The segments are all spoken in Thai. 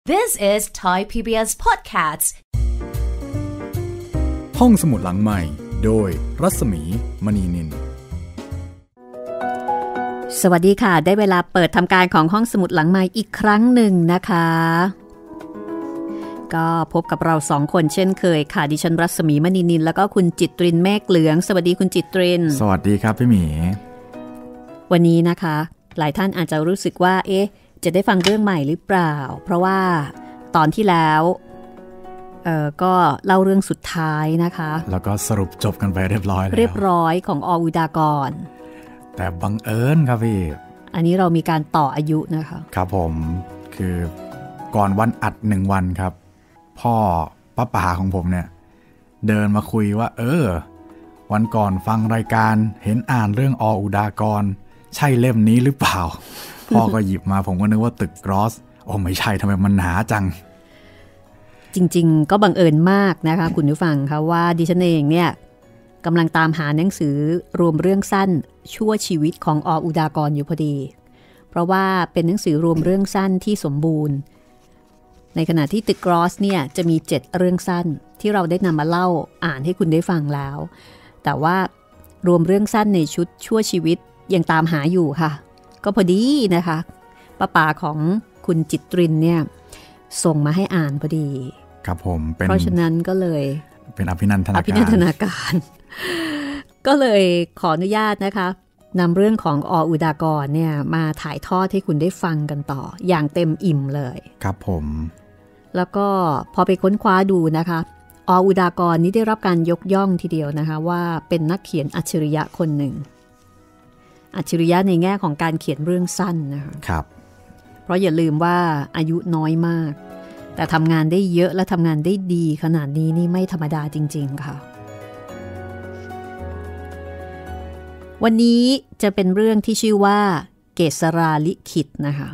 This is Thai PBS Podcast ห้องสมุดหลังใหม่โดยรัศมีมณีนินสวัสดีค่ะได้เวลาเปิดทำการของห้องสมุดหลังใหม่อีกครั้งหนึ่งนะคะก็พบกับเราสองคนเช่นเคยค่ะดิฉันรัศมีมณีนินแล้วก็คุณจิตรินเมฆเหลืองสวัสดีคุณจิตรินสวัสดีครับพี่หมีวันนี้นะคะหลายท่านอาจจะรู้สึกว่าจะได้ฟังเรื่องใหม่หรือเปล่าเพราะว่าตอนที่แล้วก็เล่าเรื่องสุดท้ายนะคะแล้วก็สรุปจบกันไปเรียบร้อยแล้วเรียบร้อยของอ.อุดากรแต่บังเอิญครับพี่อันนี้เรามีการต่ออายุนะคะครับผมคือก่อนวันอัด1 วันครับพ่อป้าป๋าของผมเนี่ยเดินมาคุยว่าวันก่อนฟังรายการเห็นอ่านเรื่องอ.อุดากรใช่เล่มนี้หรือเปล่า พ่อก็หยิบมาผมก็นึกว่าตึกกรอสไม่ใช่ทำไมมันหนาจังจริงๆก็บังเอิญมากนะคะคุณผู้ฟังคะว่าดิฉันเองเนี่ยกำลังตามหาหนังสือรวมเรื่องสั้นชั่วชีวิตของอ.อุดากรอยู่พอดีเพราะว่าเป็นหนังสือรวมเรื่องสั้นที่สมบูรณ์ในขณะที่ตึกกรอสเนี่ยจะมี7เรื่องสั้นที่เราได้นำมาเล่าอ่านให้คุณได้ฟังแล้วแต่ว่ารวมเรื่องสั้นในชุดชั่วชีวิตยังตามหาอยู่ค่ะก็พอดีนะคะป้าของคุณจิตรินเนี่ยส่งมาให้อ่านพอดีครับผมเพราะฉะนั้นก็เลยเป็นอภินันทนาการก็เลยขออนุญาตนะคะนำเรื่องของอ.อุดากรเนี่ยมาถ่ายทอดให้คุณได้ฟังกันต่ออย่างเต็มอิ่มเลยครับผมแล้วก็พอไปค้นคว้าดูนะคะอ.อุดากรนี้ได้รับการยกย่องทีเดียวนะคะว่าเป็นนักเขียนอัจฉริยะคนหนึ่งอัจฉริยะในแง่ของการเขียนเรื่องสั้นนะคะครับเพราะอย่าลืมว่าอายุน้อยมากแต่ทำงานได้เยอะและทำงานได้ดีขนาดนี้นี่ไม่ธรรมดาจริงๆค่ะวันนี้จะเป็นเรื่องที่ชื่อว่าเกษราลิขิตนะคะ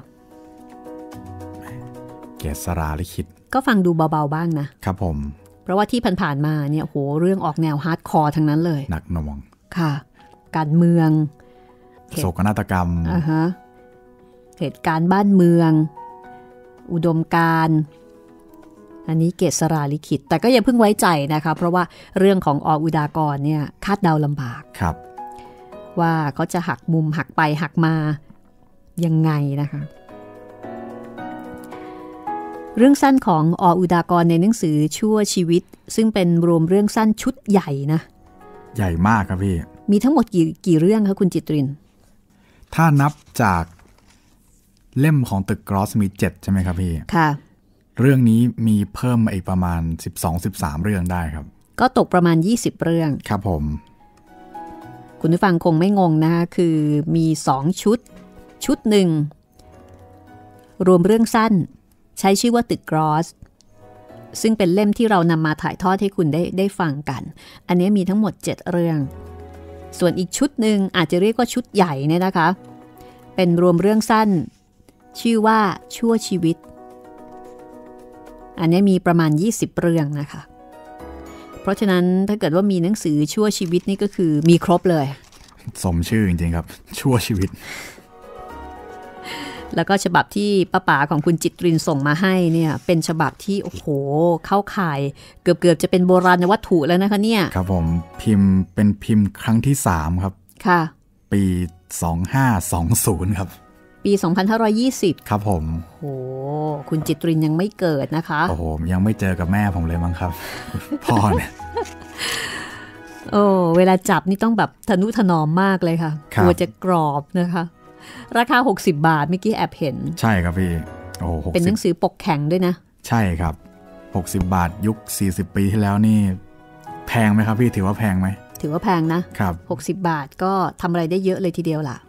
เกษราลิขิตก็ฟังดูเบาๆบ้างนะครับผมเพราะว่าที่ผ่านๆมาเนี่ยโหเรื่องออกแนวฮาร์ดคอร์ทั้งนั้นเลยหนักหน่วงค่ะการเมืองโศกนาฏกรรมเหตุการณ์บ้านเมืองอุดมการณ์อันนี้เกษราลิขิตแต่ก็อย่าเพิ่งไว้ใจนะคะเพราะว่าเรื่องของอ.อุดากรเนี่ยคาดเดาลำบากครับว่าเขาจะหักมุมหักไปหักมายังไงนะคะเรื่องสั้นของอ.อุดากรในหนังสือชั่วชีวิตซึ่งเป็นรวมเรื่องสั้นชุดใหญ่นะใหญ่มากครับพี่มีทั้งหมดกี่เรื่องคะคุณจิตรินถ้านับจากเล่มของตึกกรอสมี7ใช่ไหมครับพี่ค่ะเรื่องนี้มีเพิ่มมาอีกประมาณ 12-13 เรื่องได้ครับก็ตกประมาณ20เรื่องครับผมคุณผู้ฟังคงไม่งงนะคะคือมี2ชุดหนึ่งรวมเรื่องสั้นใช้ชื่อว่าตึกกรอสซึ่งเป็นเล่มที่เรานำมาถ่ายทอดให้คุณได้ฟังกันอันนี้มีทั้งหมด7เรื่องส่วนอีกชุดหนึ่งอาจจะเรียกว่าชุดใหญ่เนี่ยนะคะเป็นรวมเรื่องสั้นชื่อว่าชั่วชีวิตอันนี้มีประมาณ20เรื่องนะคะเพราะฉะนั้นถ้าเกิดว่ามีหนังสือชั่วชีวิตนี่ก็คือมีครบเลยสมชื่อจริงๆครับชั่วชีวิตแล้วก็ฉบับที่ป้าของคุณจิตรินส่งมาให้เนี่ยเป็นฉบับที่โอ้โหเข้าข่ายเกือบจะเป็นโบราณวัตถุแล้วนะคะเนี่ยครับผมเป็นพิมพ์ครั้งที่3ครับค่ะปี2520ครับปี2520 ครับผมโอ้คุณจิตรินยังไม่เกิดนะคะโอ้โหยังไม่เจอกับแม่ผมเลยมั้งครับพ่อเนี่ยเวลาจับนี่ต้องแบบทนุถนอมมากเลยค่ะกลัวจะกรอบนะคะราคา60 บาทเมื่อกี้แอบเห็นใช่ครับพี่โอ้เป็นหนังสือปกแข็งด้วยนะใช่ครับ60 บาทยุค40ปีที่แล้วนี่แพงไหมครับพี่ถือว่าแพงไหมถือว่าแพงนะครับ60 บาทก็ทำอะไรได้เยอะเลยทีเดียวล่ะ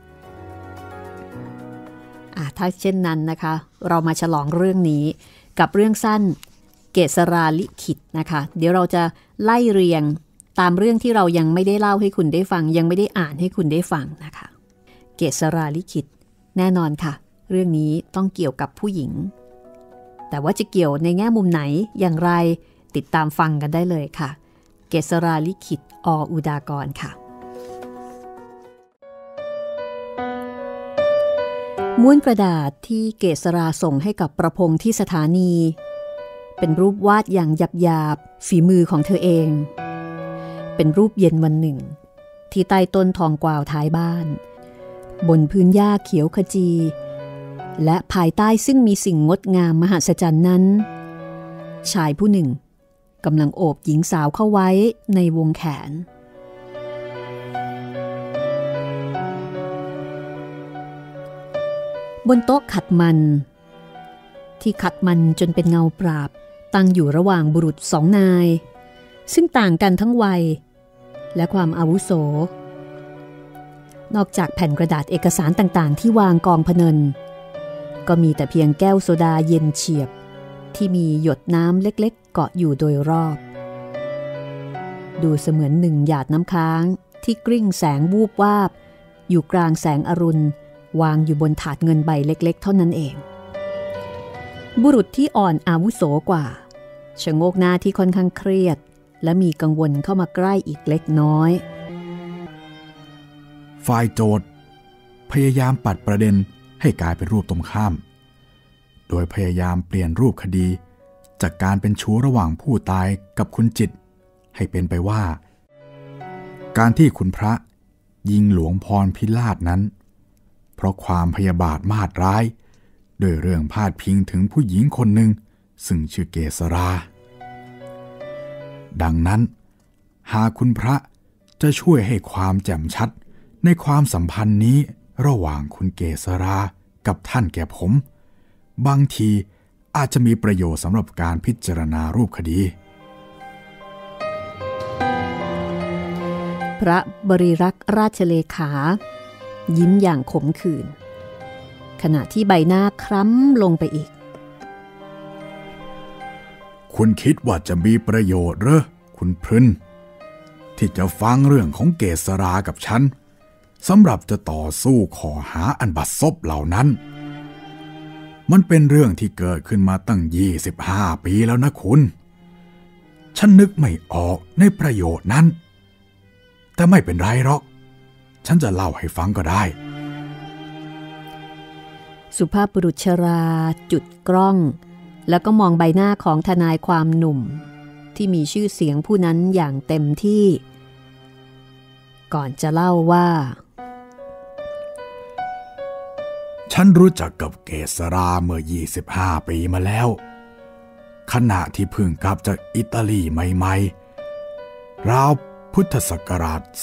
ถ้าเช่นนั้นนะคะเรามาฉลองเรื่องนี้กับเรื่องสั้นเกษราลิขิตนะคะเดี๋ยวเราจะไล่เรียงตามเรื่องที่เรายังไม่ได้เล่าให้คุณได้ฟังยังไม่ได้อ่านให้คุณได้ฟังนะคะเกษราลิขิตแน่นอนค่ะเรื่องนี้ต้องเกี่ยวกับผู้หญิงแต่ว่าจะเกี่ยวในแง่มุมไหนอย่างไรติดตามฟังกันได้เลยค่ะเกษราลิขิตอ.อุดากรค่ะม้วนกระดาษที่เกษราส่งให้กับประพงษ์ที่สถานีเป็นรูปวาดอย่างหยาบๆฝีมือของเธอเองเป็นรูปเย็นวันหนึ่งที่ใต้ต้นทองกวาวท้ายบ้านบนพื้นหญ้าเขียวขจีและภายใต้ซึ่งมีสิ่งงดงามมหัศจรรย์นั้นชายผู้หนึ่งกำลังโอบหญิงสาวเข้าไว้ในวงแขนบนโต๊ะขัดมันที่ขัดมันจนเป็นเงาปราบตั้งอยู่ระหว่างบุรุษสองนายซึ่งต่างกันทั้งวัยและความอาวุโสนอกจากแผ่นกระดาษเอกสารต่างๆที่วางกองพเนินก็มีแต่เพียงแก้วโซดาเย็นเฉียบที่มีหยดน้ำเล็กๆเกาะอยู่โดยรอบดูเสมือนหนึ่งหยาดน้ำค้างที่กลิ้งแสงวูบวาบอยู่กลางแสงอรุณวางอยู่บนถาดเงินใบเล็กๆเท่านั้นเองบุรุษที่อ่อนอาวุโสกว่าชะโงกหน้าที่ค่อนข้างเครียดและมีกังวลเข้ามาใกล้อีกเล็กน้อยฝ่ายโจทย์พยายามปัดประเด็นให้กลายเป็นรูปตรงข้ามโดยพยายามเปลี่ยนรูปคดีจากการเป็นชู้ระหว่างผู้ตายกับคุณจิตให้เป็นไปว่าการที่คุณพระยิงหลวงพรพิราชนั้นเพราะความพยาบาทมาดร้ายโดยเรื่องพาดพิงถึงผู้หญิงคนหนึ่งซึ่งชื่อเกษราดังนั้นหากคุณพระจะช่วยให้ความแจ่มชัดในความสัมพันธ์นี้ระหว่างคุณเกษรากับท่านแก่ผมบางทีอาจจะมีประโยชน์สำหรับการพิจารณารูปคดีพระบริรักษ์ราชเลขายิ้มอย่างขมขื่นขณะที่ใบหน้าคล้ำลงไปอีกคุณคิดว่าจะมีประโยชน์เหรอคุณพรึนที่จะฟังเรื่องของเกษรากับฉันสำหรับจะต่อสู้ข้อหาอันบัดซบเหล่านั้นมันเป็นเรื่องที่เกิดขึ้นมาตั้ง25 ปีแล้วนะคุณฉันนึกไม่ออกในประโยชน์นั้นแต่ไม่เป็นไรหรอกฉันจะเล่าให้ฟังก็ได้สุภาพบุรุษชราจุดกล้องแล้วก็มองใบหน้าของทนายความหนุ่มที่มีชื่อเสียงผู้นั้นอย่างเต็มที่ก่อนจะเล่าว่าฉันรู้จักกับเกษราเมื่อ25 ปีมาแล้วขณะที่เพิ่งกลับจากอิตาลีใหม่ๆราวพุทธศักราช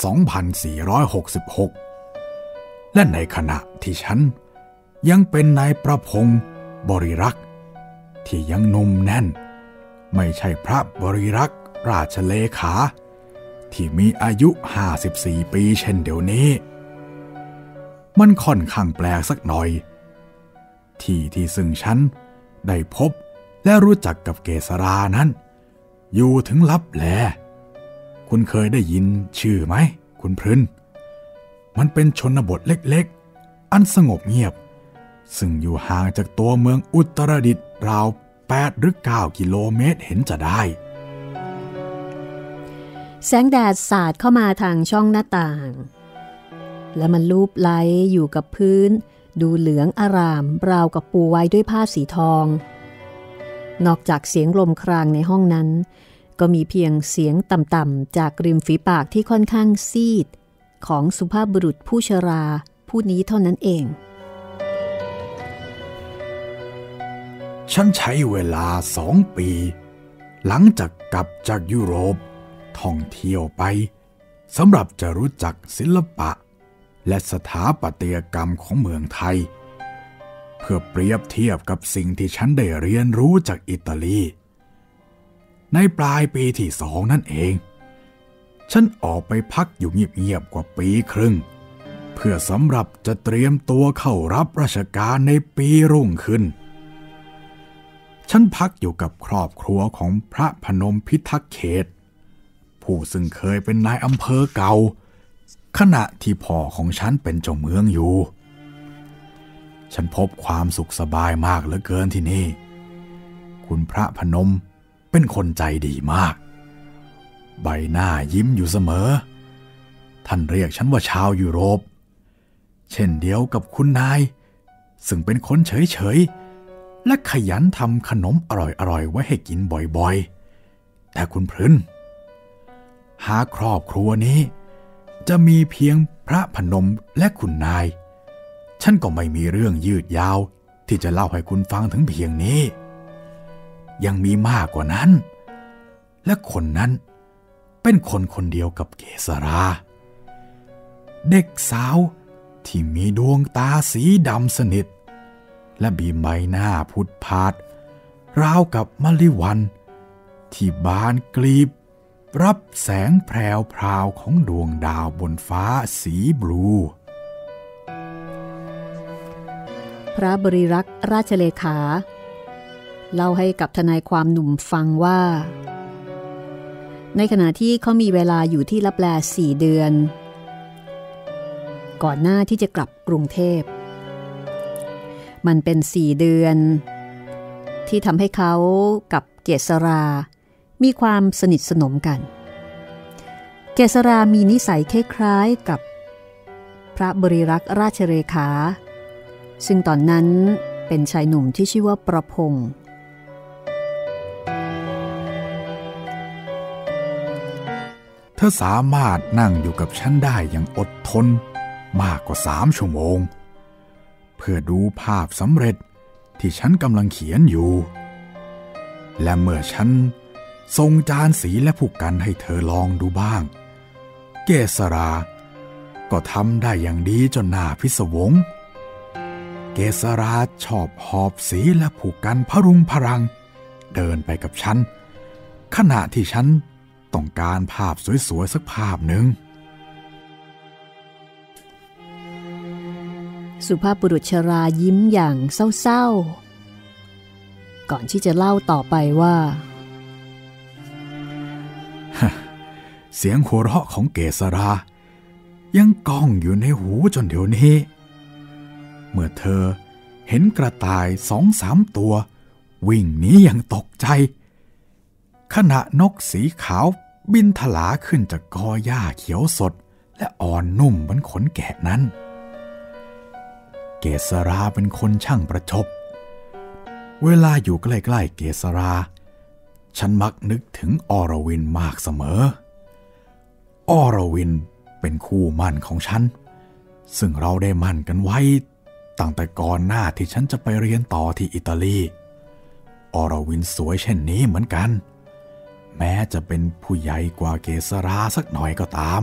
2466 และในขณะที่ฉันยังเป็นนายประพงษ์บริรักษ์ที่ยังหนุ่มแน่นไม่ใช่พระบริรักษ์ราชเลขาที่มีอายุ54 ปีเช่นเดี๋ยวนี้มันค่อนข้างแปลกสักหน่อยที่ซึ่งฉันได้พบและรู้จักกับเกษรานั้นอยู่ถึงลับแลคุณเคยได้ยินชื่อไหมคุณพรึนมันเป็นชนบทเล็กๆอันสงบเงียบซึ่งอยู่ห่างจากตัวเมืองอุตรดิตถ์ราว8 หรือ 9 กิโลเมตรเห็นจะได้แสงแดดสาดเข้ามาทางช่องหน้าต่างและมันลูบไล้อยู่กับพื้นดูเหลืองอร่ามราวกับปูไว้ด้วยผ้าสีทองนอกจากเสียงลมครางในห้องนั้นก็มีเพียงเสียงต่ำๆจากริมฝีปากที่ค่อนข้างซีดของสุภาพบุรุษผู้ชราผู้นี้เท่านั้นเองฉันใช้เวลา2 ปีหลังจากกลับจากยุโรปท่องเที่ยวไปสำหรับจะรู้จักศิลปะและสถาปัตยกรรมของเมืองไทยเพื่อเปรียบเทียบกับสิ่งที่ฉันได้เรียนรู้จากอิตาลีในปลายปีที่ 2นั่นเองฉันออกไปพักอยู่เงียบๆกว่าปีครึ่งเพื่อสำหรับจะเตรียมตัวเข้ารับราชการในปีรุ่งขึ้นฉันพักอยู่กับครอบครัวของพระพนมพิทักษ์เขตผู้ซึ่งเคยเป็นนายอำเภอเก่าขณะที่พ่อของฉันเป็นเจ้าเมืองอยู่ฉันพบความสุขสบายมากเหลือเกินที่นี่คุณพระพนมเป็นคนใจดีมากใบหน้ายิ้มอยู่เสมอท่านเรียกฉันว่าชาวยุโรปเช่นเดียวกับคุณนายซึ่งเป็นคนเฉยๆและขยันทำขนมอร่อยๆไว้ให้กินบ่อยๆแต่คุณพรึนหากครอบครัวนี้จะมีเพียงพระพนมและคุณนายฉันก็ไม่มีเรื่องยืดยาวที่จะเล่าให้คุณฟังถึงเพียงนี้ยังมีมากกว่านั้นและคนนั้นเป็นคนคนเดียวกับเกษราเด็กสาวที่มีดวงตาสีดำสนิทและมีใบหน้าพุดพาดราวกับมะลิวันที่บานกลีบรับแสงแพรวพราวของดวงดาวบนฟ้าสีบลูพระบริรักษ์ราชเลขาเล่าให้กับทนายความหนุ่มฟังว่าในขณะที่เขามีเวลาอยู่ที่ลับแล4 เดือนก่อนหน้าที่จะกลับกรุงเทพมันเป็น4 เดือนที่ทำให้เขากับเกษรามีความสนิทสนมกันเกษรามีนิสัยคล้ายๆกับพระบริรักษ์ราชเลขาซึ่งตอนนั้นเป็นชายหนุ่มที่ชื่อว่าประพงษ์เธอสามารถนั่งอยู่กับฉันได้อย่างอดทนมากกว่า3 ชั่วโมงเพื่อดูภาพสำเร็จที่ฉันกำลังเขียนอยู่และเมื่อฉันส่งจานสีและผู้กันให้เธอลองดูบ้างเกษราก็ทำได้อย่างดีจนน่าพิศวงเกษราชอบหอบสีและผู้กันพรุงพรังเดินไปกับฉันขณะที่ฉันต้องการภาพสวยๆสักภาพหนึ่งสุภาพบุรุษชรายิ้มอย่างเศร้าๆก่อนที่จะเล่าต่อไปว่าเสียงหัวเราะของเกษรายังก้องอยู่ในหูจนเดี๋ยวนี้เมื่อเธอเห็นกระต่าย2-3 ตัววิ่งหนีอย่างตกใจขณะนกสีขาวบินถลาขึ้นจากกอหญ้าเขียวสดและอ่อนนุ่มบนขนแกะนั้นเกษราเป็นคนช่างประชบเวลาอยู่ใกล้ๆเกษราฉันมักนึกถึงอรวินมากเสมออรวินเป็นคู่มั่นของฉันซึ่งเราได้มั่นกันไว้ตั้งแต่ก่อนหน้าที่ฉันจะไปเรียนต่อที่อิตาลีอรวินสวยเช่นนี้เหมือนกันแม้จะเป็นผู้ใหญ่กว่าเกษราสักหน่อยก็ตาม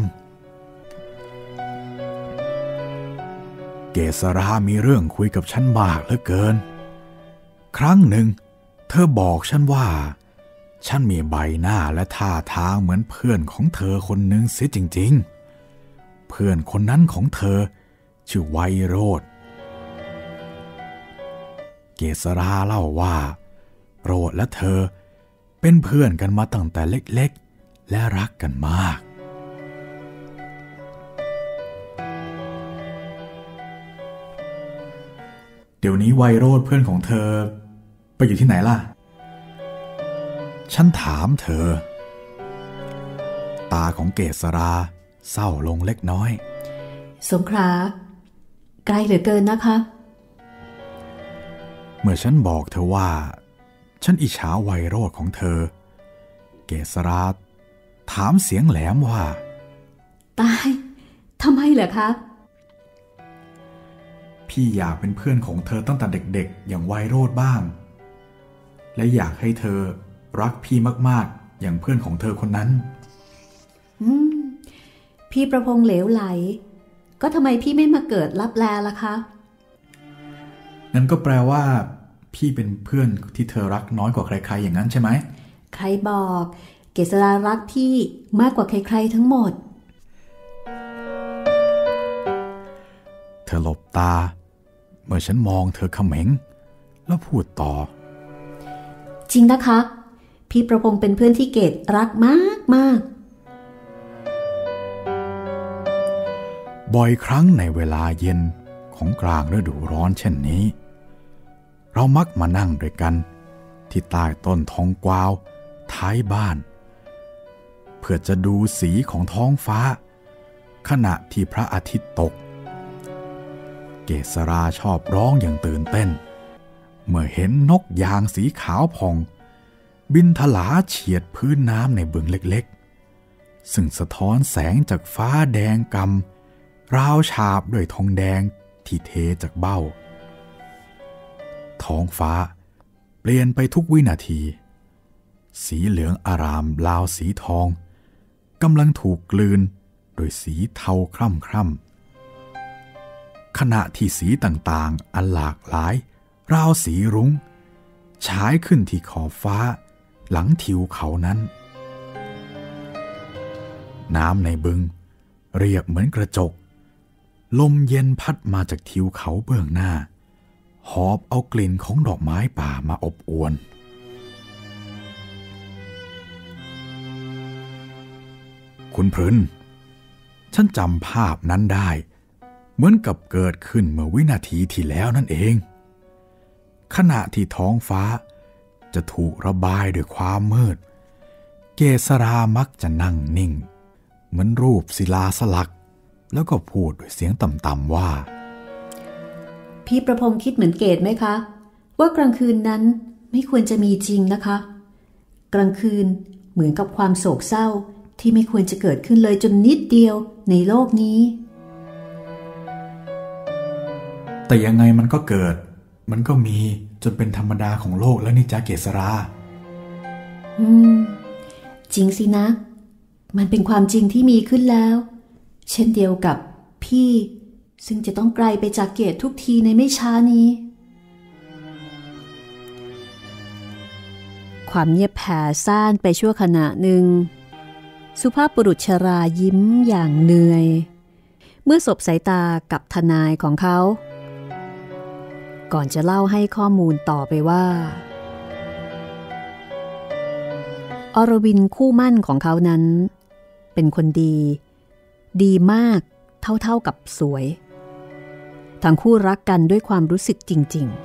เกษรามีเรื่องคุยกับฉันมากเหลือเกินครั้งหนึ่งเธอบอกฉันว่าฉันมีใบหน้าและท่าทางเหมือนเพื่อนของเธอคนหนึ่งเสียจริงๆเพื่อนคนนั้นของเธอชื่อไวโรจน์เกษราเล่าว่าโรจน์และเธอเป็นเพื่อนกันมาตั้งแต่เล็กๆและรักกันมากเดี๋ยวนี้ไวโรจน์เพื่อนของเธอไปอยู่ที่ไหนล่ะฉันถามเธอตาของเกษราเศร้าลงเล็กน้อยสงขลาไกลเหลือเกินนะคะเมื่อฉันบอกเธอว่าฉันอิจฉาไวโรจน์ของเธอเกษราถามเสียงแหลมว่าตายทำไมเหรอคะพี่อยากเป็นเพื่อนของเธอตั้งแต่เด็กๆอย่างไวโรจน์บ้างและอยากให้เธอรักพี่มากๆอย่างเพื่อนของเธอคนนั้นพี่ประพงษ์เหลวไหลก็ทำไมพี่ไม่มาเกิดลับแลล่ะคะนั่นก็แปลว่าพี่เป็นเพื่อนที่เธอรักน้อยกว่าใครๆอย่างนั้นใช่ไหมใครบอกเกษรารักพี่มากกว่าใครๆทั้งหมดเธอหลบตาเมื่อฉันมองเธอเขม็งแล้วพูดต่อจริงนะคะพี่ประพงษ์เป็นเพื่อนที่เกศรักมากบ่อยครั้งในเวลาเย็นของกลางฤดูร้อนเช่นนี้เรามักมานั่งด้วยกันที่ใต้ต้นทองกวาวท้ายบ้านเพื่อจะดูสีของท้องฟ้าขณะที่พระอาทิตย์ตกเกษราชอบร้องอย่างตื่นเต้นเมื่อเห็นนกยางสีขาวผ่องบินถลาเฉียดพื้นน้ำในบึงเล็กๆซึ่งสะท้อนแสงจากฟ้าแดงกำราวฉาบด้วยทองแดงที่เทจากเบ้าท้องฟ้าเปลี่ยนไปทุกวินาทีสีเหลืองอารามราวสีทองกำลังถูกกลืนโดยสีเทาคร่ำขณะที่สีต่างๆอันหลากหลายราวสีรุ้งฉายขึ้นที่ขอบฟ้าหลังทิวเขานั้นน้ำในบึงเรียบเหมือนกระจกลมเย็นพัดมาจากทิวเขาเบื้องหน้าหอบเอากลิ่นของดอกไม้ป่ามาอบอวลคุณพรึนฉันจำภาพนั้นได้เหมือนกับเกิดขึ้นเมื่อวินาทีที่แล้วนั่นเองขณะที่ท้องฟ้าจะถูกระบายด้วยความมืดเกษรามักจะนั่งนิ่งเหมือนรูปศิลาสลักแล้วก็พูดด้วยเสียงต่ำๆว่าพี่ประพงษ์คิดเหมือนเกศไหมคะว่ากลางคืนนั้นไม่ควรจะมีจริงนะคะกลางคืนเหมือนกับความโศกเศร้าที่ไม่ควรจะเกิดขึ้นเลยจนนิดเดียวในโลกนี้แต่ยังไงมันก็เกิดมันก็มีจนเป็นธรรมดาของโลกแล้วนี่จ๊ะเกษราจริงสินะมันเป็นความจริงที่มีขึ้นแล้วเช่นเดียวกับพี่ซึ่งจะต้องไกลไปจากเกศทุกทีในไม่ช้านี้ความเงียบแผ่ซ่านไปชั่วขณะหนึ่งสุภาพบุรุษชรายิ้มอย่างเหนื่อยเมื่อสบสายตากับทนายของเขาก่อนจะเล่าให้ข้อมูลต่อไปว่าอรวินคู่มั่นของเขานั้นเป็นคนดีมากเท่ากับสวยทั้งคู่รักกันด้วยความรู้สึกจริง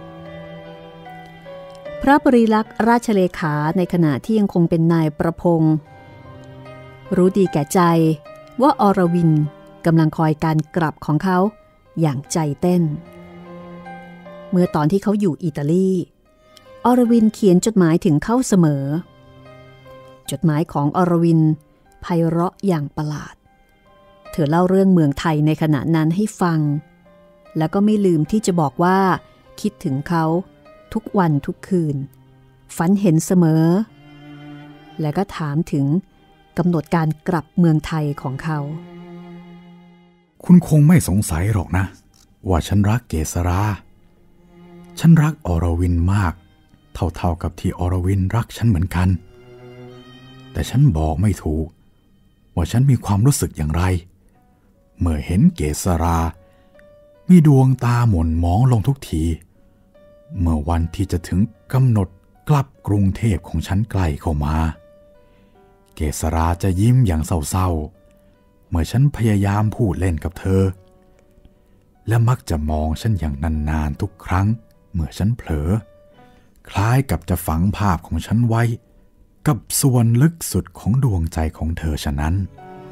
ๆพระบริลักษณ์ราชเลขาในขณะที่ยังคงเป็นนายประพงษ์รู้ดีแก่ใจว่าอรวินกำลังคอยการกลับของเขาอย่างใจเต้นเมื่อตอนที่เขาอยู่อิตาลีอรวินเขียนจดหมายถึงเขาเสมอจดหมายของอรวินไพเราะอย่างประหลาดเธอเล่าเรื่องเมืองไทยในขณะนั้นให้ฟังแล้วก็ไม่ลืมที่จะบอกว่าคิดถึงเขาทุกวันทุกคืนฝันเห็นเสมอและก็ถามถึงกำหนดการกลับเมืองไทยของเขาคุณคงไม่สงสัยหรอกนะว่าฉันรักเกษราฉันรักอรวินมากเท่ากับที่อรวินรักฉันเหมือนกันแต่ฉันบอกไม่ถูกว่าฉันมีความรู้สึกอย่างไรเมื่อเห็นเกษรามีดวงตาหม่นหมองลงทุกทีเมื่อวันที่จะถึงกำหนดกลับกรุงเทพของฉันใกล้เข้ามาเกษราจะยิ้มอย่างเศร้าๆเมื่อฉันพยายามพูดเล่นกับเธอและมักจะมองฉันอย่างนานๆทุกครั้งเมื่อฉันเผลอคล้ายกับจะฝังภาพของฉันไว้กับส่วนลึกสุดของดวงใจของเธอฉะนั้น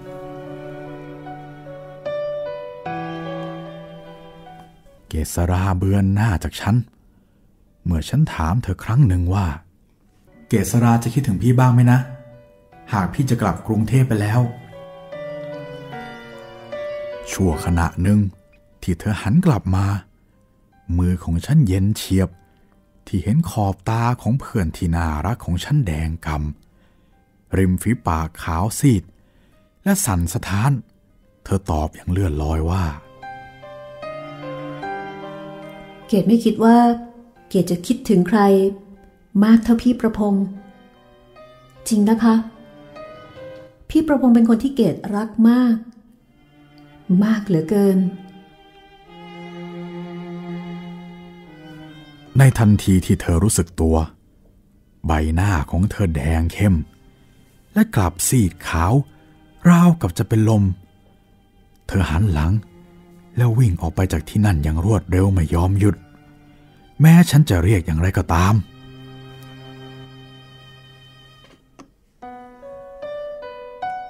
เกษราเบือนหน้าจากฉันเมื่อฉันถามเธอครั้งหนึ่งว่าเกษราจะคิดถึงพี่บ้างไหมนะหากพี่จะกลับกรุงเทพไปแล้วชั่วขณะหนึ่งที่เธอหันกลับมามือของฉันเย็นเฉียบที่เห็นขอบตาของเพื่อนที่น่ารักของฉันแดงกำริมฝีปากขาวซีดและสั่นสะท้านเธอตอบอย่างเลื่อนลอยว่าเกศไม่คิดว่าเกศจะคิดถึงใครมากเท่าพี่ประพงษ์จริงนะคะพี่ประพงษ์เป็นคนที่เกศรักมากเหลือเกินในทันทีที่เธอรู้สึกตัวใบหน้าของเธอแดงเข้มและกลับซีดขาวราวกับจะเป็นลมเธอหันหลังแล้ววิ่งออกไปจากที่นั่นอย่างรวดเร็วไม่ยอมหยุดแม้ฉันจะเรียกอย่างไรก็ตาม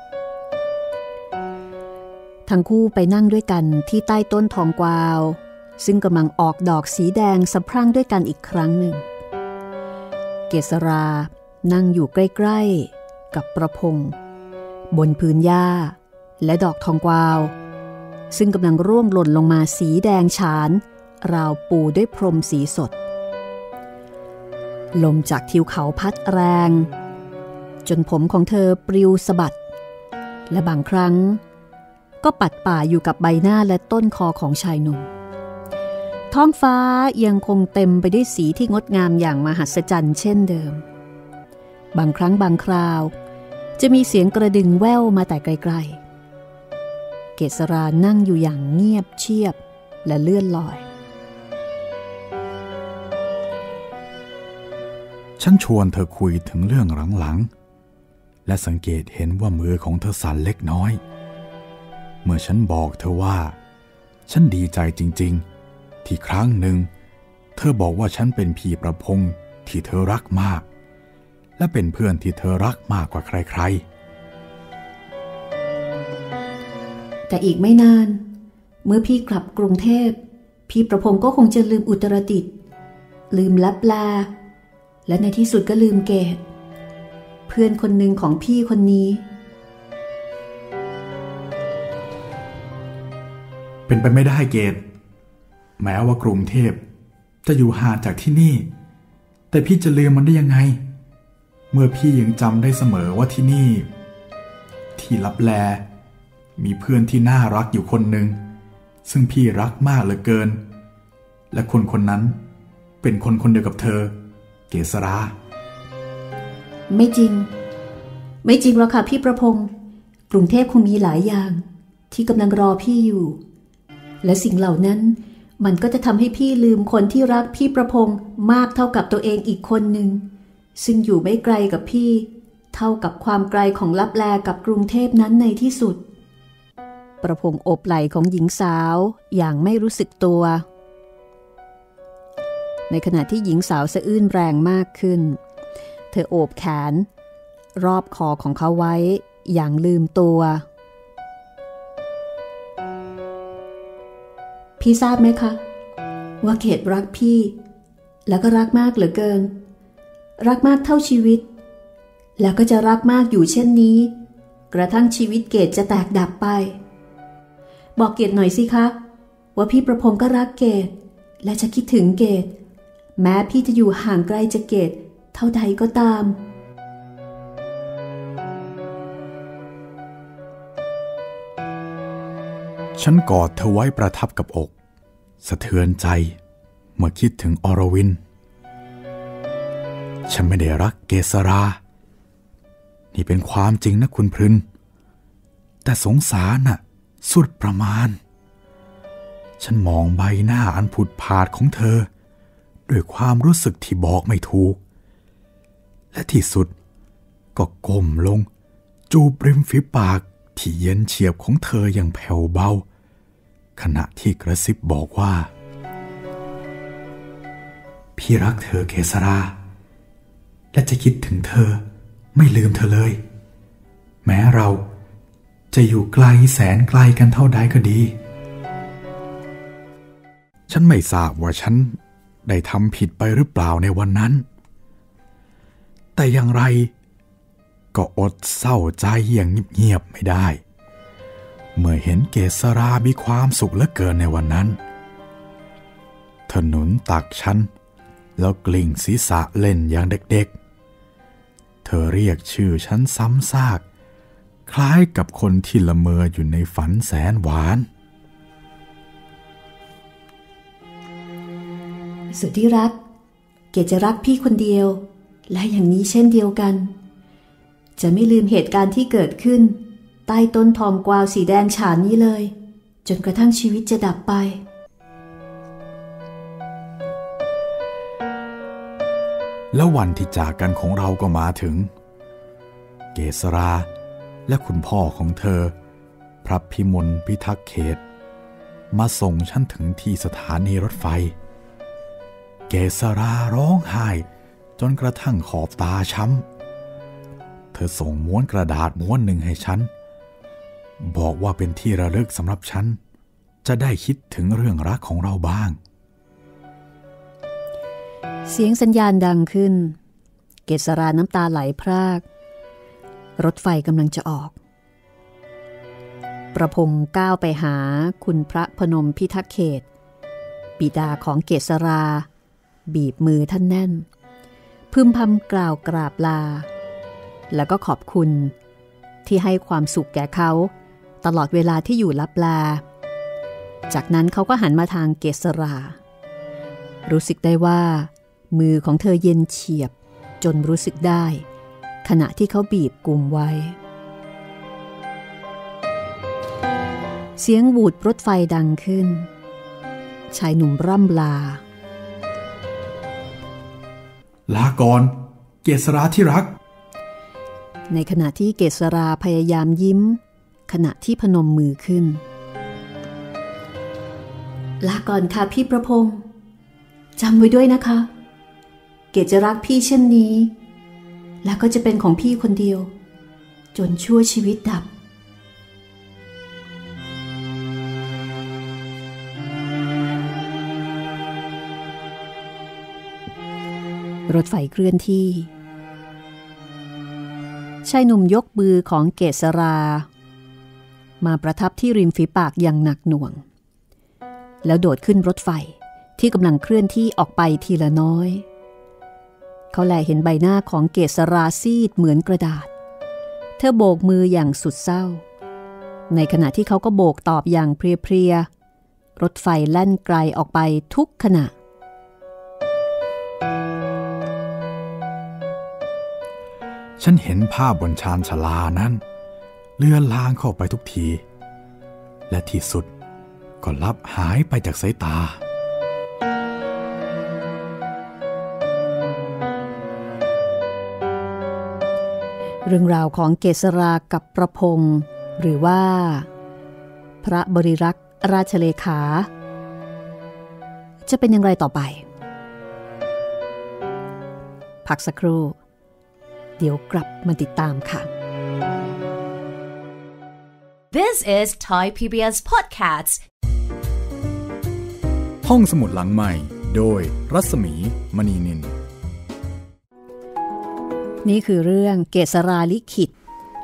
ทั้งคู่ไปนั่งด้วยกันที่ใต้ต้นทองกวาวซึ่งกำลังออกดอกสีแดงสะพรั่งด้วยกันอีกครั้งหนึ่งเกษรานั่งอยู่ใกล้ๆกับประพงษ์บนพื้นหญ้าและดอกทองกวาวซึ่งกำลังร่วงหล่นลงมาสีแดงฉานราวปูด้วยพรมสีสดลมจากทิวเขาพัดแรงจนผมของเธอปลิวสะบัดและบางครั้งก็ปัดป่าอยู่กับใบหน้าและต้นคอของชายหนุ่มท้องฟ้ายังคงเต็มไปด้วยสีที่งดงามอย่างมหัศจรรย์เช่นเดิมบางครั้งบางคราวจะมีเสียงกระดึงแว่วมาแต่ไกลๆเกษรานั่งอยู่อย่างเงียบเชียบและเลื่อนลอยฉันชวนเธอคุยถึงเรื่องหลังๆและสังเกตเห็นว่ามือของเธอสั่นเล็กน้อยเมื่อฉันบอกเธอว่าฉันดีใจจริงๆที่ครั้งหนึ่งเธอบอกว่าฉันเป็นพี่ประพงษ์ที่เธอรักมากและเป็นเพื่อนที่เธอรักมากกว่าใครๆแต่อีกไม่นานเมื่อพี่กลับกรุงเทพพี่ประพงษ์ก็คงจะลืมอุตรดิตถ์ลืมลับลาและในที่สุดก็ลืมเกตเพื่อนคนหนึ่งของพี่คนนี้เป็นไปไม่ได้เกตแม้ว่ากรุงเทพจะอยู่ห่างจากที่นี่แต่พี่จะลืมมันได้ยังไงเมื่อพี่ยังจำได้เสมอว่าที่นี่ที่ลับแลมีเพื่อนที่น่ารักอยู่คนหนึ่งซึ่งพี่รักมากเหลือเกินและคนคนนั้นเป็นคนคนเดียวกับเธอเกษราไม่จริงหรอกค่ะพี่ประพงษ์กรุงเทพคงมีหลายอย่างที่กำลังรอพี่อยู่และสิ่งเหล่านั้นมันก็จะทำให้พี่ลืมคนที่รักพี่ประพงษ์มากเท่ากับตัวเองอีกคนหนึ่งซึ่งอยู่ไม่ไกลกับพี่เท่ากับความไกลของลับแลกับกรุงเทพนั้นในที่สุดประพงษ์โอบไหล่ของหญิงสาวอย่างไม่รู้สึกตัวในขณะที่หญิงสาวสะอื้นแรงมากขึ้นเธอโอบแขนรอบคอของเขาไว้อย่างลืมตัวพี่ทราบไหมคะว่าเกตรักพี่แล้วก็รักมากเหลือเกินรักมากเท่าชีวิตแล้วก็จะรักมากอยู่เช่นนี้กระทั่งชีวิตเกตจะแตกดับไปบอกเกตหน่อยสิคะว่าพี่ประพงษ์ก็รักเกตและจะคิดถึงเกตแม้พี่จะอยู่ห่างไกลจากเกตเท่าใดก็ตามฉันกอดเธอไว้ประทับกับอกสะเทือนใจเมื่อคิดถึงอรวินฉันไม่ได้รักเกษรานี่เป็นความจริงนะคุณพรึนแต่สงสารน่ะสุดประมาณฉันมองใบหน้าอันผุดผาดของเธอด้วยความรู้สึกที่บอกไม่ถูกและที่สุดก็ก้มลงจูบริมฝีปากที่เย็นเฉียบของเธออย่างแผ่วเบาขณะที่กระซิบบอกว่าพี่รักเธอเกษราและจะคิดถึงเธอไม่ลืมเธอเลยแม้เราจะอยู่ไกลแสนไกลกันเท่าใดก็ดีฉันไม่ทราบว่าฉันได้ทำผิดไปหรือเปล่าในวันนั้นแต่อย่างไรก็อดเศร้าใจอย่างเงียบๆไม่ได้เมื่อเห็นเกษรามีความสุขเหลือเกินในวันนั้นเธอหนุนตักฉันแล้วกลิ้งศีรษะเล่นอย่างเด็กๆเธอเรียกชื่อฉันซ้ำซากคล้ายกับคนที่ละเมออยู่ในฝันแสนหวานสุดที่รักเกศจะรักพี่คนเดียวและอย่างนี้เช่นเดียวกันจะไม่ลืมเหตุการณ์ที่เกิดขึ้นใต้ต้นทองกวาวสีแดงฉานนี้เลยจนกระทั่งชีวิตจะดับไปแล้ววันที่จากกันของเราก็มาถึงเกษราและคุณพ่อของเธอพระพิมลพิทักษ์เขตมาส่งฉันถึงที่สถานีรถไฟเกษราร้องไห้จนกระทั่งขอบตาช้ำเธอส่งม้วนกระดาษม้วนหนึ่งให้ฉันบอกว่าเป็นที่ระลึกสำหรับฉันจะได้คิดถึงเรื่องรักของเราบ้างเสียงสัญญาณดังขึ้นเกษราน้ำตาไหลพรากรถไฟกำลังจะออกประพงษ์ก้าวไปหาคุณพระพนมพิทักษ์เขตบิดาของเกษราบีบมือท่านแน่นพึมพำกล่าวกราบลาแล้วก็ขอบคุณที่ให้ความสุขแก่เขาตลอดเวลาที่อยู่ลับลาจากนั้นเขาก็หันมาทางเกษรารู้สึกได้ว่ามือของเธอเย็นเฉียบจนรู้สึกได้ขณะที่เขาบีบกุมไว้เสียงบูดรถไฟดังขึ้นชายหนุ่มร่ำลาลาก่อนเกษราที่รักในขณะที่เกษราพยายามยิ้มขณะที่พนมมือขึ้นลาก่อนค่ะพี่ประพงษ์จำไว้ด้วยนะคะเกศจะรักพี่เช่นนี้และก็จะเป็นของพี่คนเดียวจนชั่วชีวิตดับรถไฟเคลื่อนที่ชายหนุ่มยกมือของเกษรามาประทับที่ริมฝีปากอย่างหนักหน่วงแล้วโดดขึ้นรถไฟที่กำลังเคลื่อนที่ออกไปทีละน้อยเขาแลเห็นใบหน้าของเกษราซีดเหมือนกระดาษเธอโบกมืออย่างสุดเศร้าในขณะที่เขาก็โบกตอบอย่างเพลียๆรถไฟแล่นไกลออกไปทุกขณะฉันเห็นภาพบนชานชาลานั้นเลื่อนลางเข้าไปทุกทีและที่สุดก็ลับหายไปจากสายตาเรื่องราวของเกษรากับประพงษ์หรือว่าพระบริรักษ์ราชเลขาจะเป็นอย่างไรต่อไปพักสักครู่เดี๋ยวกลับมาติดตามค่ะ This is Thai PBS Podcast ห้องสมุดหลังใหม่โดยรัศมีมณีนินนี่คือเรื่องเกษราลิขิต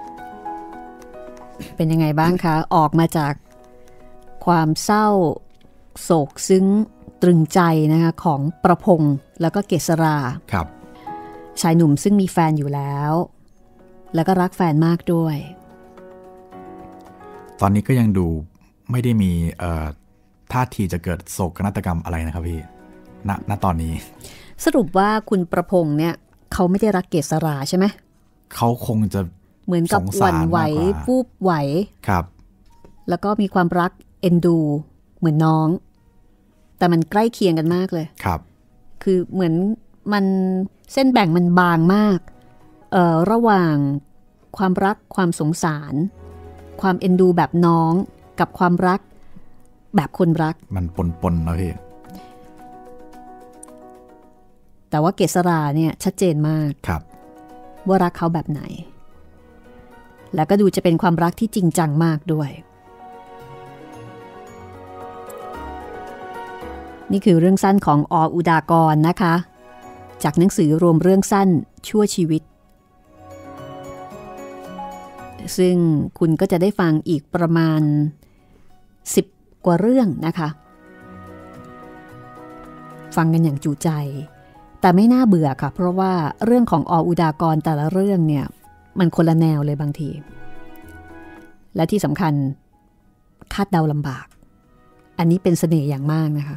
เป็นยังไงบ้างคะออกมาจากความเศร้าโศกซึ้งตรึงใจนะคะของประพงษ์แล้วก็เกษราครับชายหนุ่มซึ่งมีแฟนอยู่แล้วแล้วก็รักแฟนมากด้วยตอนนี้ก็ยังดูไม่ได้มีท่าทีจะเกิดโศกนาฏกรรมอะไรนะครับพี่ณตอนนี้สรุปว่าคุณประพงษ์เนี่ยเขาไม่ได้รักเกษราใช่ไหมเขาคงจะเหมือนกับหวั่นไหววูบไหวครับแล้วก็มีความรักเอ็นดูเหมือนน้องแต่มันใกล้เคียงกันมากเลยครับคือเหมือนมันเส้นแบ่งมันบางมากระหว่างความรักความสงสารความเอ็นดูแบบน้องกับความรักแบบคนรักมันปนนะพี่แต่ว่าเกษราเนี่ยชัดเจนมากครับว่ารักเขาแบบไหนแล้วก็ดูจะเป็นความรักที่จริงจังมากด้วยนี่คือเรื่องสั้นของอ.อุดากรนะคะจากหนังสือรวมเรื่องสั้นชั่วชีวิตซึ่งคุณก็จะได้ฟังอีกประมาณ10กว่าเรื่องนะคะฟังกันอย่างจุใจแต่ไม่น่าเบื่อค่ะเพราะว่าเรื่องของอ.อุดากรแต่ละเรื่องเนี่ยมันคนละแนวเลยบางทีและที่สำคัญคาดเดาลำบากอันนี้เป็นเสน่ห์อย่างมากนะคะ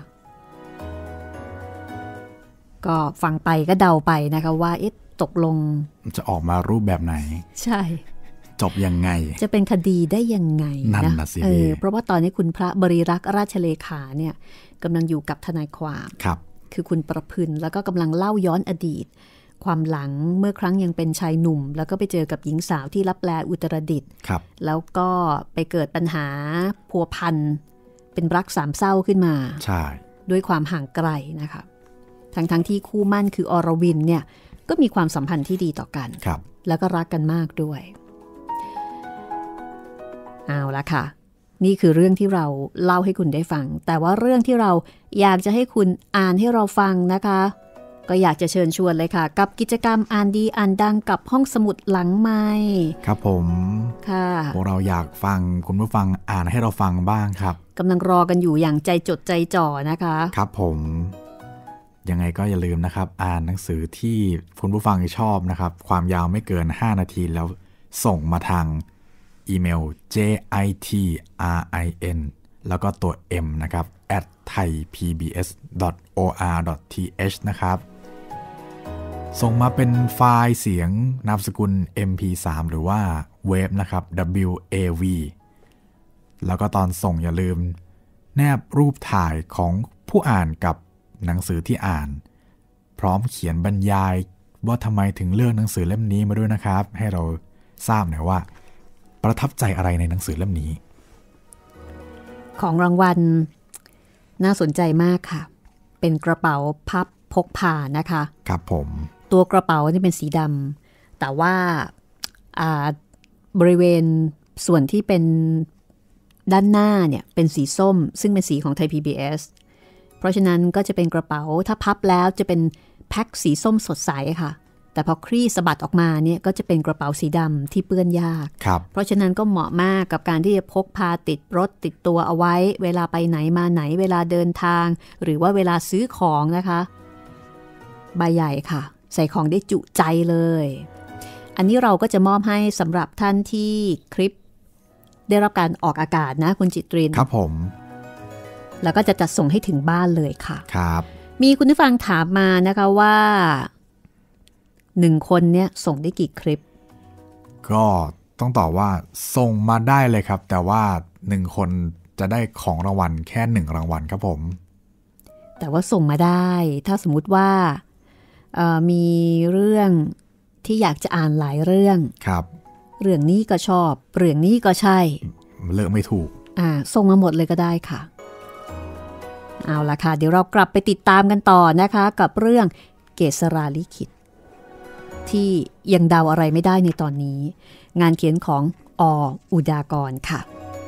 ก็ฟังไปก็เดาไปนะคะว่าตกลงจะออกมารูปแบบไหนใช่จบยังไงจะเป็นคดีได้ยังไงนั่นนะสิเพราะว่าตอนนี้คุณพระบริรักษ์ราชเลขาเนี่ยกำลังอยู่กับทนายความครับคือคุณประพึนแล้วก็กำลังเล่าย้อนอดีตความหลังเมื่อครั้งยังเป็นชายหนุ่มแล้วก็ไปเจอกับหญิงสาวที่ลับแลอุตรดิตถ์แล้วก็ไปเกิดปัญหาพัวพันเป็นรักสามเศร้าขึ้นมาใช่ด้วยความห่างไกลนะคะทั้งที่คู่มั่นคืออรวินเนี่ยก็มีความสัมพันธ์ที่ดีต่อกันแล้วก็รักกันมากด้วยเอาละค่ะนี่คือเรื่องที่เราเล่าให้คุณได้ฟังแต่ว่าเรื่องที่เราอยากจะให้คุณอ่านให้เราฟังนะคะก็อยากจะเชิญชวนเลยค่ะกับกิจกรรมอ่านดีอ่านดังกับห้องสมุดหลังไมค์ครับผมค่ะพวกเราอยากฟังคุณผู้ฟังอ่านให้เราฟังบ้างครับกำลังรอกันอยู่อย่างใจจดใจจ่อนะคะครับผมยังไงก็อย่าลืมนะครับอ่านหนังสือที่คุณผู้ฟังชอบนะครับความยาวไม่เกิน5นาทีแล้วส่งมาทางอีเมล jitrin แล้วก็ตัว m นะครับ @thaipbs.or.th นะครับส่งมาเป็นไฟล์เสียงนามสกุล mp3 หรือว่าเวฟนะครับ wav แล้วก็ตอนส่งอย่าลืมแนบรูปถ่ายของผู้อ่านกับหนังสือที่อ่านพร้อมเขียนบรรยายว่าทำไมถึงเลือกหนังสือเล่มนี้มาด้วยนะครับให้เราทราบหน่อยว่าประทับใจอะไรในหนังสือเล่มนี้ของรางวัลน่าสนใจมากค่ะเป็นกระเป๋าพับพกพานะคะครับผมตัวกระเป๋านี่เป็นสีดำแต่ว่าบริเวณส่วนที่เป็นด้านหน้าเนี่ยเป็นสีส้มซึ่งเป็นสีของไทย PBS เพราะฉะนั้นก็จะเป็นกระเป๋าถ้าพับแล้วจะเป็นแพ็คสีส้มสดใสค่ะแต่พอคลี่สะบัดออกมาเนี่ยก็จะเป็นกระเป๋าสีดำที่เปื้อนยากเพราะฉะนั้นก็เหมาะมากกับการที่จะพกพาติดรถติดตัวเอาไว้เวลาไปไหนมาไหนเวลาเดินทางหรือว่าเวลาซื้อของนะคะใบใหญ่ค่ะใส่ของได้จุใจเลยอันนี้เราก็จะมอบให้สำหรับท่านที่คลิปได้รับการออกอากาศนะคุณจิตรินครับผมแล้วก็จะจัดส่งให้ถึงบ้านเลยค่ะครับมีคุณผู้ฟังถามมานะคะว่า1คนเนี่ยส่งได้กี่คลิปก็ต้องตอบว่าส่งมาได้เลยครับแต่ว่า1คนจะได้ของรางวัลแค่1รางวัลครับผมแต่ว่าส่งมาได้ถ้าสมมุติว่ามีเรื่องที่อยากจะอ่านหลายเรื่องครับเรื่องนี้ก็ชอบเรื่องนี้ก็ใช่เลือกไม่ถูกส่งมาหมดเลยก็ได้ค่ะเอาล่ะค่ะเดี๋ยวเรากลับไปติดตามกันต่อนะคะกับเรื่องเกษราลิขิตที่ยังเดาอะไรไม่ได้ในตอนนี้งานเขียนของอุดากรค่ะ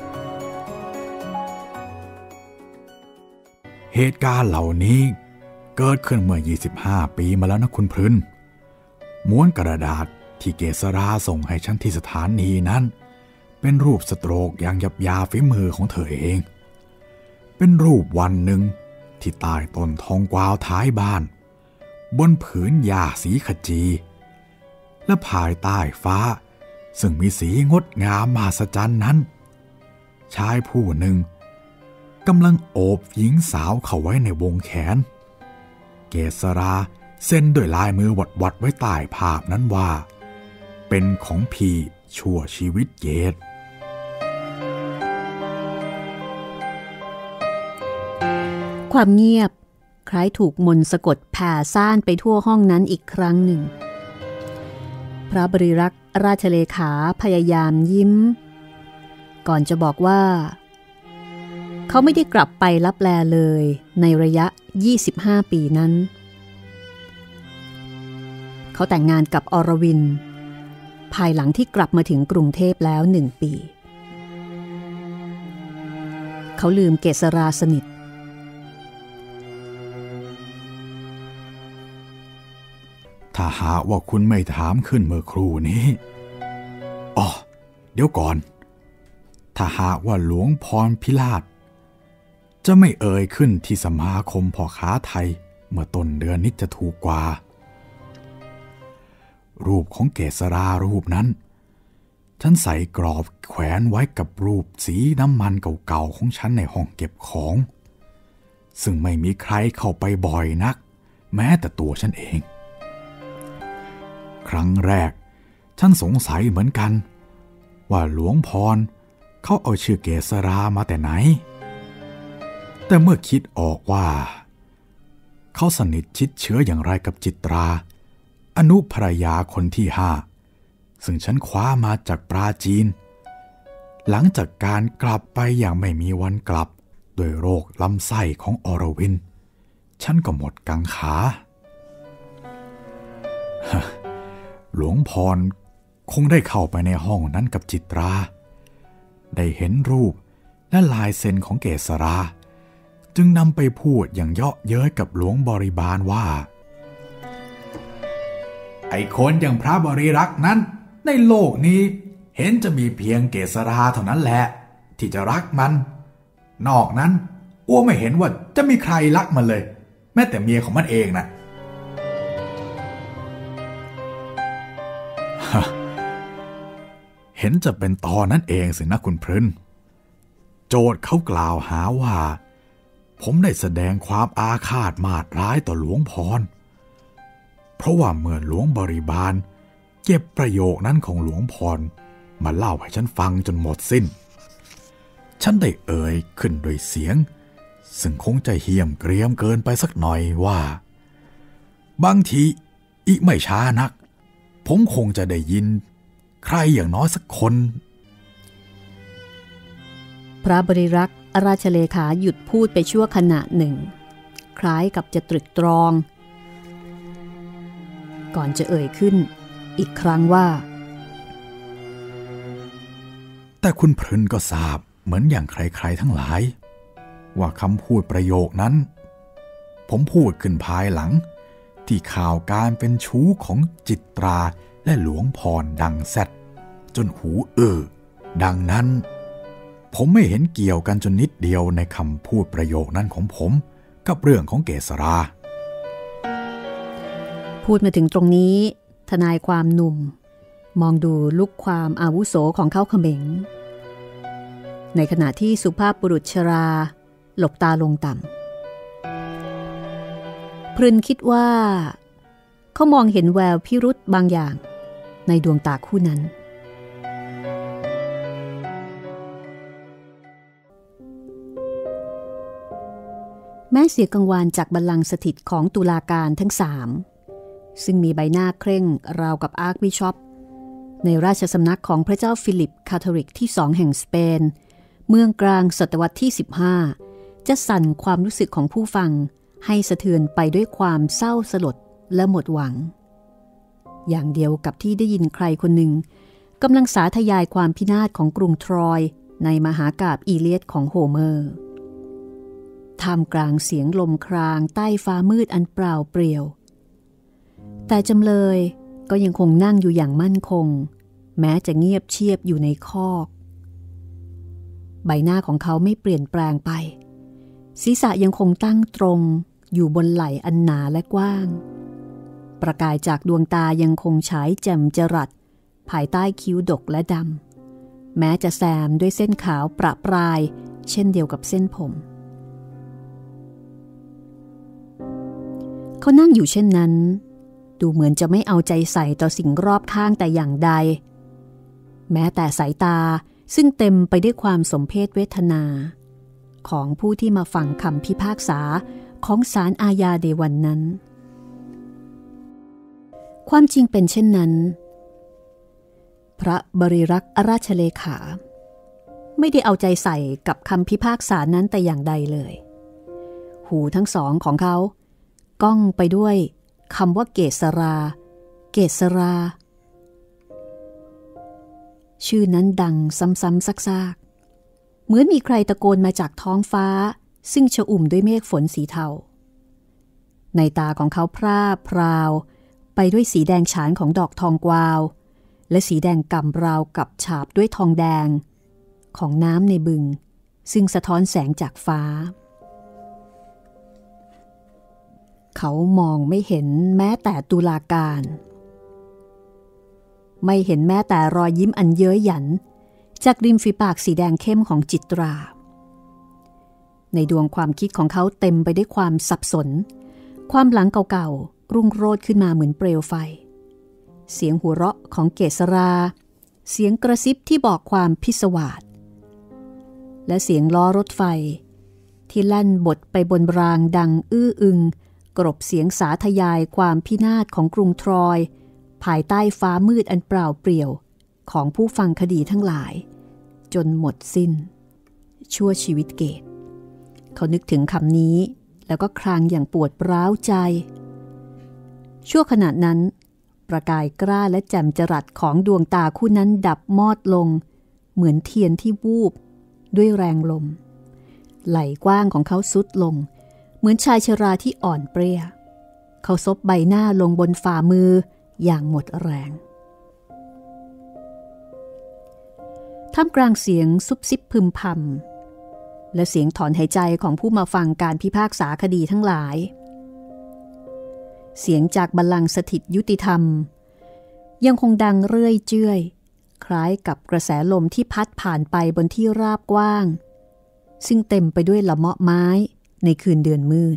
เหตุการณ์เหล่านี้เกิดขึ้นเมื่อ25ปีมาแล้วนะคุณพรึนม้วนกระดาษที่เกษราส่งให้ฉันที่สถานีนั้นเป็นรูปสโตรกอย่างหยับยาฝีมือของเธอเองเป็นรูปวันหนึ่งที่ใต้ต้นทองกวาวท้ายบ้านบนผืนหญ้าสีขจีและภายใต้ฟ้าซึ่งมีสีงดงามมหัศจรรย์นั้นชายผู้หนึ่งกำลังโอบหญิงสาวเข้าไว้ในวงแขนเกษราเซ็นด้วยลายมือวัดไว้ใต้ภาพนั้นว่าเป็นของพี่ชั่วชีวิตเยศความเงียบคล้ายถูกมนต์สะกดแผ่ซ่านไปทั่วห้องนั้นอีกครั้งหนึ่งพระบริรักษ์ราชเลขาพยายามยิ้มก่อนจะบอกว่าเขาไม่ได้กลับไปลับแลเลยในระยะ25ปีนั้นเขาแต่งงานกับอรวินภายหลังที่กลับมาถึงกรุงเทพแล้ว1 ปีเขาลืมเกษราสนิทถ้าหากว่าคุณไม่ถามขึ้นเมื่อครู่นี้เดี๋ยวก่อนถ้าหากว่าหลวงพรพิราชจะไม่เอ่ยขึ้นที่สมาคมพ่อค้าไทยเมื่อต้นเดือนนี้จะถูกกว่ารูปของเกษรารูปนั้นฉันใส่กรอบแขวนไว้กับรูปสีน้ำมันเก่าๆของฉันในห้องเก็บของซึ่งไม่มีใครเข้าไปบ่อยนักแม้แต่ตัวฉันเองครั้งแรกฉันสงสัยเหมือนกันว่าหลวงพรเขาเอาชื่อเกษรามาแต่ไหนแต่เมื่อคิดออกว่าเขาสนิทชิดเชื้ออย่างไรกับจิตราอนุภรรยาคนที่5ซึ่งฉันคว้ามาจากปราจีนหลังจากการกลับไปอย่างไม่มีวันกลับโดยโรคลำไส้ของอรวินฉันก็หมดกังขาหลวงพรคงได้เข้าไปในห้องนั้นกับจิตราได้เห็นรูปและลายเซ็นของเกษราจึงนำไปพูดอย่างเยาะเย้ยกับหลวงบริบาลว่าไอ้คนอย่างพระบริรักษ์นั้นในโลกนี้เห็นจะมีเพียงเกษราเท่านั้นแหละที่จะรักมันนอกนั้นอ้วไม่เห็นว่าจะมีใครรักมันเลยแม้แต่เมียของมันเองนะเห็นจะเป็นตอนนั้นเองสินะคุณพรินโจทย์เขากล่าวหาว่าผมได้แสดงความอาฆาตมาดร้ายต่อหลวงพรเพราะว่าเมื่อหลวงบริบาลเก็บประโยคนั้นของหลวงพรมาเล่าให้ฉันฟังจนหมดสิ้นฉันได้เอ่ยขึ้นโดยเสียงซึ่งคงจะเหี้ยมเกรียมเกินไปสักหน่อยว่าบางทีอีกไม่ช้านักผมคงจะได้ยินใครอย่างน้อยสักคนพระบริรักษ์ราชเลขาหยุดพูดไปชั่วขณะหนึ่งคล้ายกับจะตรึกตรองก่อนจะเอ่ยขึ้นอีกครั้งว่าแต่คุณพรินก็ทราบเหมือนอย่างใครๆทั้งหลายว่าคำพูดประโยคนั้นผมพูดขึ้นภายหลังที่ข่าวการเป็นชู้ของจิตราและหลวงพรดังแซดจนหูดังนั้นผมไม่เห็นเกี่ยวกันจนนิดเดียวในคำพูดประโยคนั้นของผมกับเรื่องของเกษราพูดมาถึงตรงนี้ทนายความหนุ่มมองดูลูกความอาวุโสของเขาเขม็งในขณะที่สุภาพบุรุษชราหลบตาลงต่ำพรินคิดว่าเขามองเห็นแววพิรุธบางอย่างในดวงตาคู่นั้นแม้เสียงกังวานจากบัลลังก์สถิตของตุลาการทั้งสามซึ่งมีใบหน้าเคร่งราวกับอาร์คบิชอปในราชสำนักของพระเจ้าฟิลิปคาทอลิกที่2แห่งสเปนเมืองกลางศตวรรษที่15จะสั่นความรู้สึกของผู้ฟังให้สะเทือนไปด้วยความเศร้าสลดและหมดหวังอย่างเดียวกับที่ได้ยินใครคนหนึ่งกำลังสาธยายความพินาศของกรุงทรอยในมหากาพย์อีเลียดของโฮเมอร์ท่ามกลางเสียงลมครางใต้ฟ้ามืดอันเปล่าเปลี่ยวแต่จำเลยก็ยังคงนั่งอยู่อย่างมั่นคงแม้จะเงียบเชียบอยู่ในคอกใบหน้าของเขาไม่เปลี่ยนแปลงไปศีรษะยังคงตั้งตรงอยู่บนไหล่อันหนาและกว้างประกายจากดวงตายังคงฉายแจ่มจรัสภายใต้คิ้วดกและดำแม้จะแซมด้วยเส้นขาวประปรายเช่นเดียวกับเส้นผมเขานั่งอยู่เช่นนั้นดูเหมือนจะไม่เอาใจใส่ต่อสิ่งรอบข้างแต่อย่างใดแม้แต่สายตาซึ่งเต็มไปด้วยความสมเพชเวทนาของผู้ที่มาฟังคำพิพากษาของศาลอาญาในวันนั้นความจริงเป็นเช่นนั้นพระบริรักษ์ราชเลขาไม่ได้เอาใจใส่กับคำพิพากษานั้นแต่อย่างใดเลยหูทั้งสองของเขาก้องไปด้วยคำว่าเกษราเกษราชื่อนั้นดังซ้ำๆซากๆเหมือนมีใครตะโกนมาจากท้องฟ้าซึ่งฉอุ่มด้วยเมฆฝนสีเทาในตาของเขาพร่าพราวไปด้วยสีแดงฉานของดอกทองกวาวและสีแดงก่ำราวกับฉาบด้วยทองแดงของน้ำในบึงซึ่งสะท้อนแสงจากฟ้าเขามองไม่เห็นแม้แต่ตุลาการไม่เห็นแม้แต่รอยยิ้มอันเย้ยหยันจากริมฝีปากสีแดงเข้มของจิตราในดวงความคิดของเขาเต็มไปด้วยความสับสนความหลังเก่าๆรุ่งโรจน์ขึ้นมาเหมือนเปลวไฟเสียงหัวเราะของเกษราเสียงกระซิบที่บอกความพิศวาสและเสียงล้อรถไฟที่แล่นบดไปบนรางดังอื้ออึงกรบเสียงสาธยายความพินาศของกรุงทรอยภายใต้ฟ้ามืดอันเปล่าเปลี่ยวของผู้ฟังคดีทั้งหลายจนหมดสิ้นชั่วชีวิตเกตเขานึกถึงคำนี้แล้วก็ครางอย่างปวดร้าวใจชั่วขณะนั้นประกายกล้าและแจ่มจรัสของดวงตาคู่นั้นดับมอดลงเหมือนเทียนที่วูบด้วยแรงลมไหล่กว้างของเขาซุดลงเหมือนชายชราที่อ่อนเปรี้ยเขาซบใบหน้าลงบนฝ่ามืออย่างหมดแรงท่ามกลางเสียงซุบซิบพึมพำและเสียงถอนหายใจของผู้มาฟังการพิพากษาคดีทั้งหลายเสียงจากบัลลังก์สถิตยุติธรรมยังคงดังเรื่อยเจื่อยคล้ายกับกระแสลมที่พัดผ่านไปบนที่ราบกว้างซึ่งเต็มไปด้วยละเมาะไม้ในคืนเดือนมืด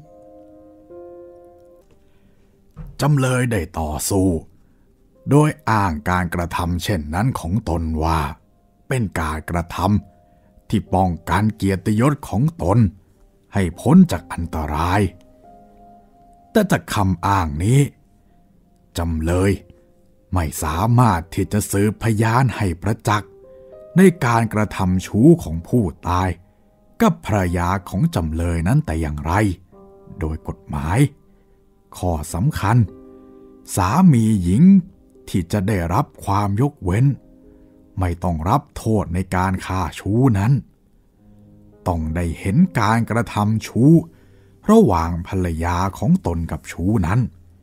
จำเลยได้ต่อสู้โดยอ้างการกระทำเช่นนั้นของตนว่าเป็นการกระทำที่ป้องกันเกียรติยศของตนให้พ้นจากอันตรายแต่จากคำอ้างนี้จำเลยไม่สามารถที่จะสืบพยานให้ประจักษ์ในการกระทำชู้ของผู้ตายกับภรรยาของจำเลยนั้นแต่อย่างไรโดยกฎหมายข้อสำคัญสามีหญิงที่จะได้รับความยกเว้นไม่ต้องรับโทษในการฆ่าชู้นั้นต้องได้เห็นการกระทำชู้ระหว่างภรรยาของตนกับชู้นั้น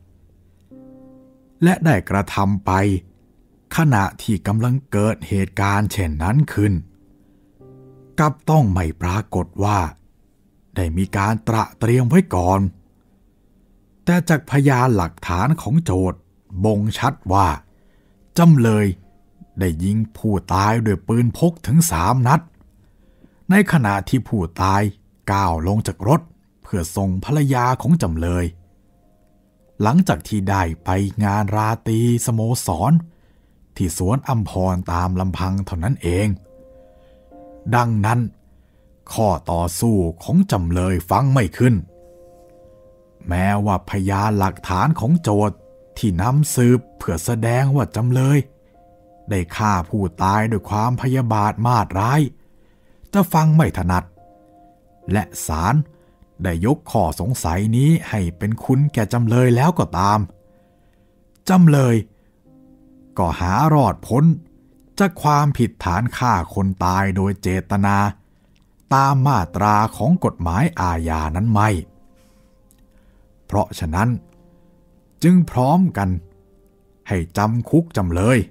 และได้กระทำไปขณะที่กำลังเกิดเหตุการณ์เช่นนั้นขึ้นกับต้องไม่ปรากฏว่าได้มีการตระเตรียมไว้ก่อนแต่จากพยานหลักฐานของโจทก์บ่งชัดว่าจำเลยได้ยิงผู้ตายด้วยปืนพกถึง3 นัดในขณะที่ผู้ตายก้าวลงจากรถเพื่อส่งภรรยาของจำเลยหลังจากที่ได้ไปงานราตรีสโมสรที่สวนอัมพรตามลำพังเท่านั้นเองดังนั้นข้อต่อสู้ของจำเลยฟังไม่ขึ้นแม้ว่าพยานหลักฐานของโจทก์ที่นำสืบเพื่อแสดงว่าจำเลยได้ฆ่าผู้ตายด้วยความพยาบาทมาตร้ายจะฟังไม่ถนัดและศาลได้ยกข้อสงสัยนี้ให้เป็นคุณแก่จำเลยแล้วก็ตามจำเลยก็หารอดพ้นจากความผิดฐานฆ่าคนตายโดยเจตนาตามมาตราของกฎหมายอาญานั้นไม่เพราะฉะนั้นจึงพร้อมกันให้จำคุกจำเลย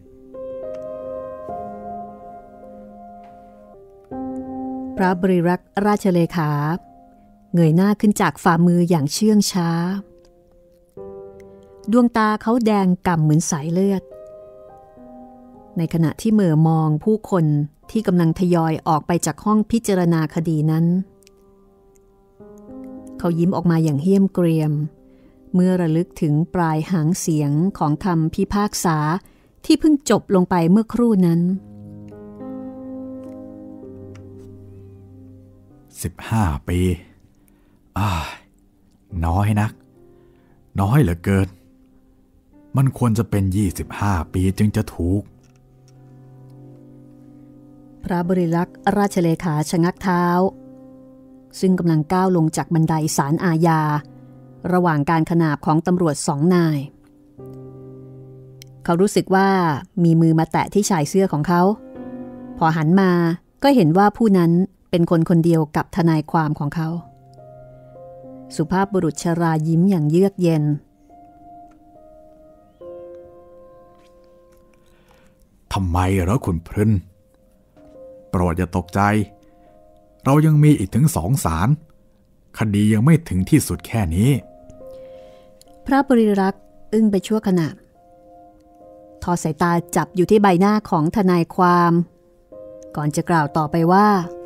พระบริรักษ์ราชเลขาเงยหน้าขึ้นจากฝ่ามืออย่างเชื่องช้าดวงตาเขาแดงก่ำเหมือนสายเลือดในขณะที่เหม่อมองผู้คนที่กำลังทยอยออกไปจากห้องพิจารณาคดีนั้นเขายิ้มออกมาอย่างเหี้ยมเกรียมเมื่อระลึกถึงปลายหางเสียงของคำพิพากษาที่เพิ่งจบลงไปเมื่อครู่นั้น 15 ปีน้อยนักน้อยเหลือเกินมันควรจะเป็น25 ปีจึงจะถูกพระบริรักษ์ราชเลขาชะงักเท้าซึ่งกำลังก้าวลงจากบันไดศาลอาญาระหว่างการขนาบของตำรวจ2 นายเขารู้สึกว่ามีมือมาแตะที่ชายเสื้อของเขาพอหันมาก็เห็นว่าผู้นั้นเป็นคนคนเดียวกับทนายความของเขาสุภาพบุรุษชรายิ้มอย่างเยือกเย็นทำไมเหรอคุณพรึนโปรดอย่าตกใจเรายังมีอีกถึง2 ศาลคดียังไม่ถึงที่สุดแค่นี้พระบริรักษ์อึ้งไปชั่วขณะทอดสายตาจับอยู่ที่ใบหน้าของทนายความก่อนจะกล่าวต่อไปว่า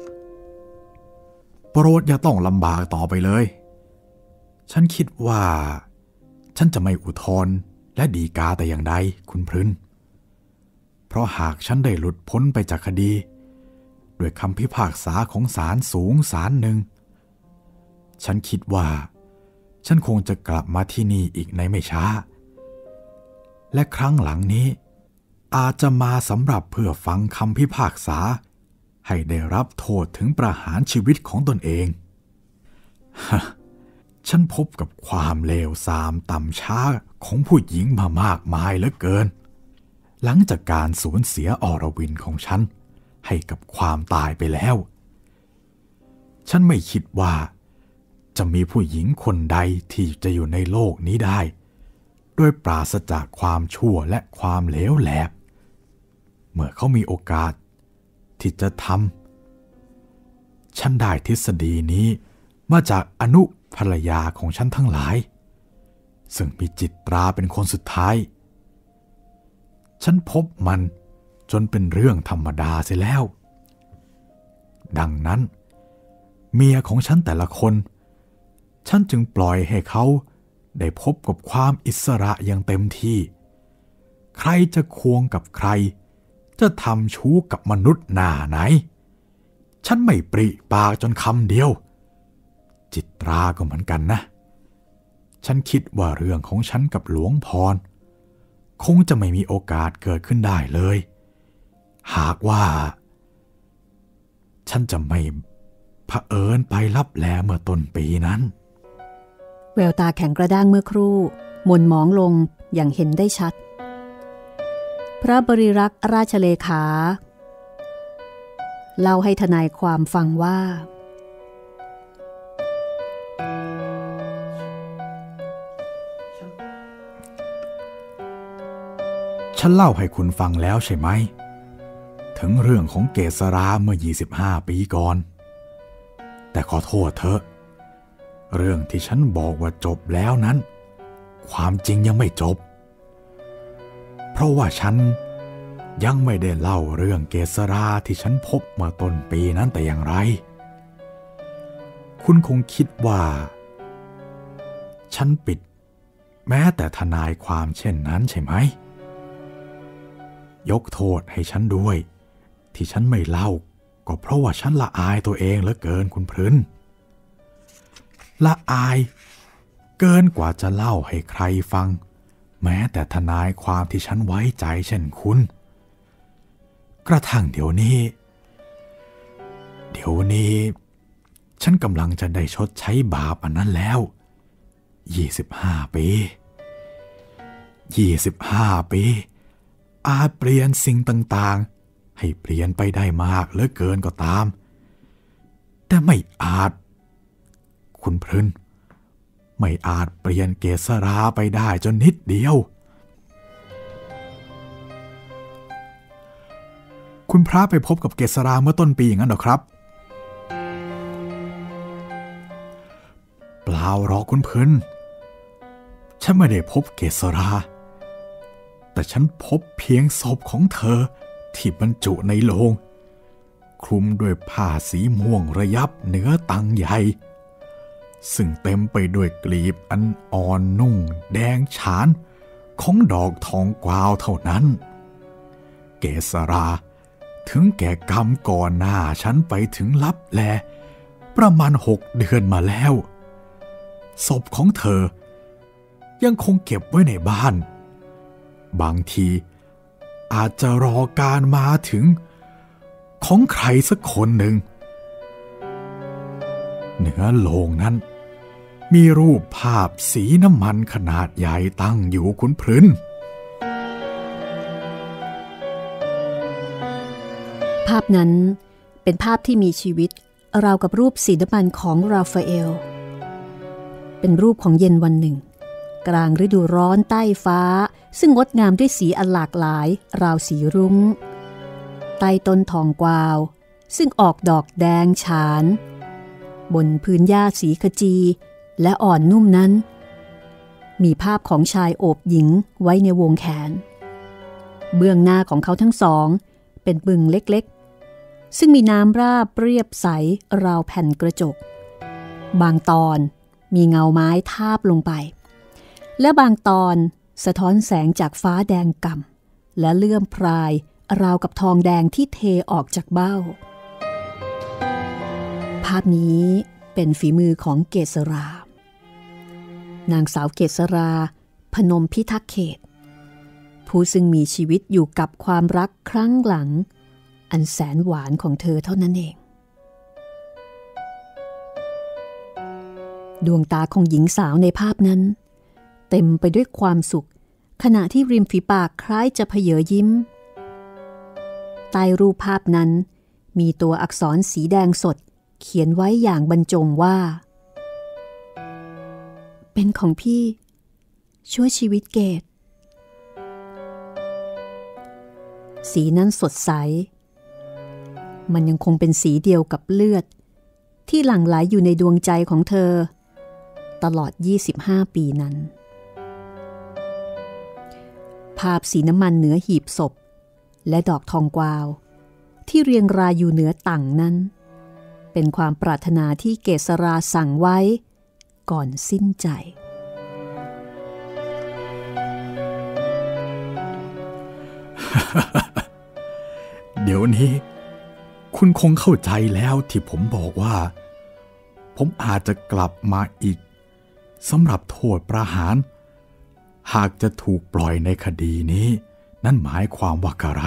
โปรดอย่าต้องลำบากต่อไปเลยฉันคิดว่าฉันจะไม่อุทธรณ์และฎีกาแต่อย่างใดคุณพรึนเพราะหากฉันได้หลุดพ้นไปจากคดีด้วยคำพิพากษาของศาลสูงศาลหนึ่งฉันคิดว่าฉันคงจะกลับมาที่นี่อีกในไม่ช้าและครั้งหลังนี้อาจจะมาสำหรับเพื่อฟังคำพิพากษาให้ได้รับโทษถึงประหารชีวิตของตนเองฉันพบกับความเลวทรามต่ำช้าของผู้หญิงมามากมายเหลือเกินหลังจากการสูญเสียอรวินของฉันให้กับความตายไปแล้วฉันไม่คิดว่าจะมีผู้หญิงคนใดที่จะอยู่ในโลกนี้ได้โดยปราศจากความชั่วและความเลวแหลกเมื่อเขามีโอกาสที่จะทำฉันได้ทฤษฎีนี้มาจากอนุภรรยาของฉันทั้งหลายซึ่งมีจิตราเป็นคนสุดท้ายฉันพบมันจนเป็นเรื่องธรรมดาเสียแล้วดังนั้นเมียของฉันแต่ละคนฉันจึงปล่อยให้เขาได้พบกับความอิสระอย่างเต็มที่ใครจะควงกับใครจะทำชู้กับมนุษย์หน้าไหนฉันไม่ปริปากจนคำเดียวจิตราก็เหมือนกันนะฉันคิดว่าเรื่องของฉันกับหลวงพรคงจะไม่มีโอกาสเกิดขึ้นได้เลยหากว่าฉันจะไม่เผอิญไปลับแลเมื่อต้นปีนั้นแววตาแข็งกระด้างเมื่อครู่หม่นหมองลงอย่างเห็นได้ชัดพระบริรักษ์ราชเลขาเล่าให้ทนายความฟังว่าฉันเล่าให้คุณฟังแล้วใช่ไหมถึงเรื่องของเกษราเมื่อ25 ปีก่อนแต่ขอโทษเถอะเรื่องที่ฉันบอกว่าจบแล้วนั้นความจริงยังไม่จบเพราะว่าฉันยังไม่ได้เล่าเรื่องเกษราที่ฉันพบเมื่อต้นปีนั้นแต่อย่างไรคุณคงคิดว่าฉันปิดแม้แต่ทนายความเช่นนั้นใช่ไหมยกโทษให้ฉันด้วยที่ฉันไม่เล่าก็เพราะว่าฉันละอายตัวเองเหลือเกินคุณพรึนละอายเกินกว่าจะเล่าให้ใครฟังแม้แต่ทนายความที่ฉันไว้ใจเช่นคุณกระทั่งเดี๋ยวนี้ฉันกำลังจะได้ชดใช้บาปอันนั้นแล้ว25 ปีอาจเปลี่ยนสิ่งต่างๆให้เปลี่ยนไปได้มากเหลือเกินก็ตามแต่ไม่อาจคุณพรึนไม่อาจเปลี่ยนเกษราไปได้จนนิดเดียวคุณพระไปพบกับเกษราเมื่อต้นปีอย่างนั้นหรอครับเปล่าหรอกคุณพรึนฉันไม่ได้พบเกษราแต่ฉันพบเพียงศพของเธอที่บรรจุในโลงคลุมด้วยผ้าสีม่วงระยับเหนือตังใหญ่ซึ่งเต็มไปด้วยกลีบอันอ่อนนุ่งแดงฉานของดอกทองกวาวเท่านั้นเกษราถึงแก่กรรมก่อนหน้าฉันไปถึงลับแลประมาณ6 เดือนมาแล้วศพของเธอยังคงเก็บไว้ในบ้านบางทีอาจจะรอการมาถึงของใครสักคนหนึ่งเหนือโลงนั้นมีรูปภาพสีน้ำมันขนาดใหญ่ตั้งอยู่คุณพรึนภาพนั้นเป็นภาพที่มีชีวิตราวกับรูปสีน้ำมันของราฟาเอลเป็นรูปของเย็นวันหนึ่งกลางฤดูร้อนใต้ฟ้าซึ่งงดงามด้วยสีอันหลากหลายราวสีรุ้งใต้ต้นทองกวาวซึ่งออกดอกแดงฉานบนพื้นหญ้าสีขจีและอ่อนนุ่มนั้นมีภาพของชายโอบหญิงไว้ในวงแขนเบื้องหน้าของเขาทั้งสองเป็นบึงเล็กๆซึ่งมีน้ำราบเรียบใสราวแผ่นกระจกบางตอนมีเงาไม้ทาบลงไปและบางตอนสะท้อนแสงจากฟ้าแดงก่ำและเลื่อมพรายราวกับทองแดงที่เทออกจากเบ้าภาพนี้เป็นฝีมือของเกษรานางสาวเกษราพนมพิทักษ์เขตผู้ซึ่งมีชีวิตอยู่กับความรักครั้งหลังอันแสนหวานของเธอเท่านั้นเองดวงตาของหญิงสาวในภาพนั้นเต็มไปด้วยความสุขขณะที่ริมฝีปากคล้ายจะเผยยิ้มใต้รูปภาพนั้นมีตัวอักษรสีแดงสดเขียนไว้อย่างบรรจงว่าเป็นของพี่ช่วยชีวิตเกตสีนั้นสดใสมันยังคงเป็นสีเดียวกับเลือดที่หลั่งไหลอยู่ในดวงใจของเธอตลอด25 ปีนั้นภาพสีน้ำมันเหนือหีบศพและดอกทองกวาวที่เรียงรายอยู่เหนือตั่งนั้นเป็นความปรารถนาที่เกษราสั่งไว้ก่อนสิ้นใจเดี๋ยวนี้คุณคงเข้าใจแล้วที่ผมบอกว่าผมอาจจะกลับมาอีกสำหรับโทษประหารหากจะถูกปล่อยในคดีนี้นั่นหมายความว่าอะไร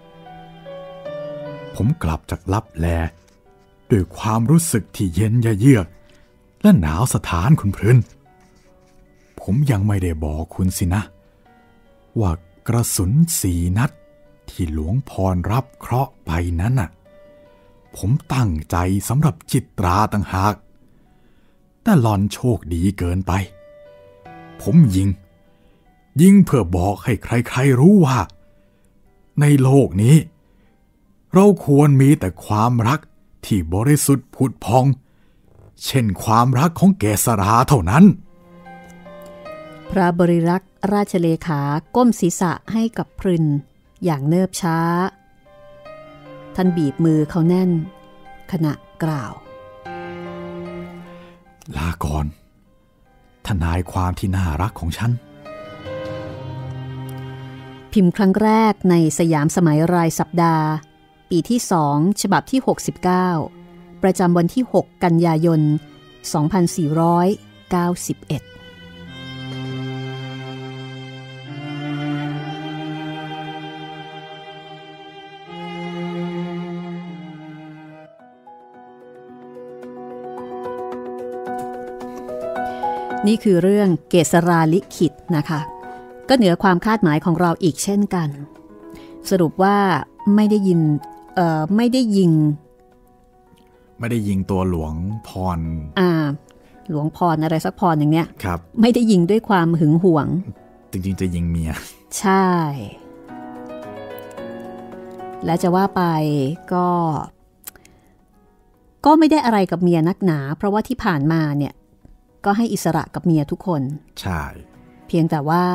ผมกลับจากลับแลด้วยความรู้สึกที่เย็นเยือกและหนาวสถานคุณพรินผมยังไม่ได้บอกคุณสินะว่ากระสุน4 นัดที่หลวงพรรับเคราะห์ไปนั้นน่ะผมตั้งใจสำหรับจิตราต่างหากแต่หล่อนโชคดีเกินไปผมยิงเพื่อบอกให้ใครๆรู้ว่าในโลกนี้เราควรมีแต่ความรักที่บริสุทธิ์ผุดพองเช่นความรักของเกษราเท่านั้นพระบริรักษ์ราชเลขาก้มศีรษะให้กับพรินอย่างเนิบช้าท่านบีบมือเขาแน่นขณะกล่าวลาก่อนทนายความที่น่ารักของฉันพิมพ์ครั้งแรกในสยามสมัยรายสัปดาห์ปีที่2ฉบับที่69ประจำวันที่6 กันยายน 2491นี่คือเรื่องเกษราลิขิตนะคะก็เหนือความคาดหมายของเราอีกเช่นกันสรุปว่าไม่ได้ยิงตัวหลวงพรหลวงพรอะไรสักพรอย่างเนี้ยครับไม่ได้ยิงด้วยความหึงหวงจริงๆจะยิงเมียใช่และจะว่าไปก็ไม่ได้อะไรกับเมียนักหนาเพราะว่าที่ผ่านมาเนี่ยก็ให้อิสระกับเมียทุกคนใช่เพียงแต่ว่า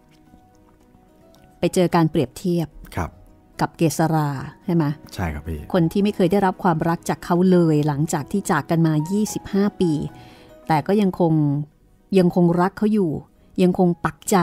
ไปเจอการเปรียบเทียบกับเกษราใช่ไหมใช่ครับพี่คนที่ไม่เคยได้รับความรักจากเขาเลยหลังจากที่จากกันมา25 ปีแต่ก็ยังคงรักเขาอยู่ยังคงปักใจ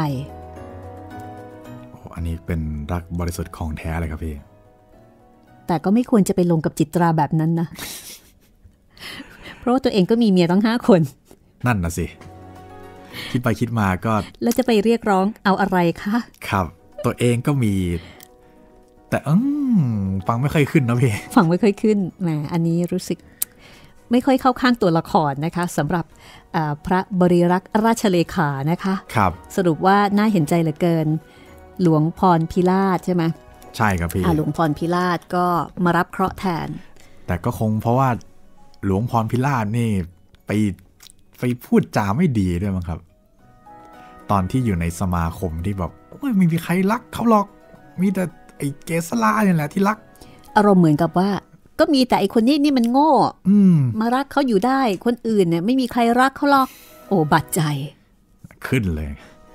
อันนี้เป็นรักบริสุทธิ์ของแท้เลยครับพี่แต่ก็ไม่ควรจะไปลงกับจิตราแบบนั้นนะ เพราะว่าตัวเองก็มีเมียตั้ง5 คนนั่นนะสิคิดไปคิดมาก็แล้วจะไปเรียกร้องเอาอะไรคะครับตัวเองก็มีแต่ฟังไม่ค่อยขึ้นนะพี่ฟังไม่ค่อยขึ้นแหมอันนี้รู้สึกไม่ค่อยเข้าข้างตัวละครนะคะสำหรับพระบริรักษ์ราชเลขานะคะครับสรุปว่าน่าเห็นใจเหลือเกินหลวงพรพิราชใช่ไหมใช่ครับพี่หลวงพรพิราชก็มารับเคราะห์แทนแต่ก็คงเพราะว่าหลวงพรพิราชนี่ไปพูดจาไม่ดีด้วยมั้งครับตอนที่อยู่ในสมาคมที่แบบไม่มีใครรักเขาหรอกมีแต่ไอ้เกษราเนี่ยแหละที่รักอารมณ์เหมือนกับว่าก็มีแต่ไอ้คนนี้นี่มันโง่มารักเขาอยู่ได้คนอื่นเนี่ยไม่มีใครรักเขาหรอกโอ้บาดใจขึ้นเลย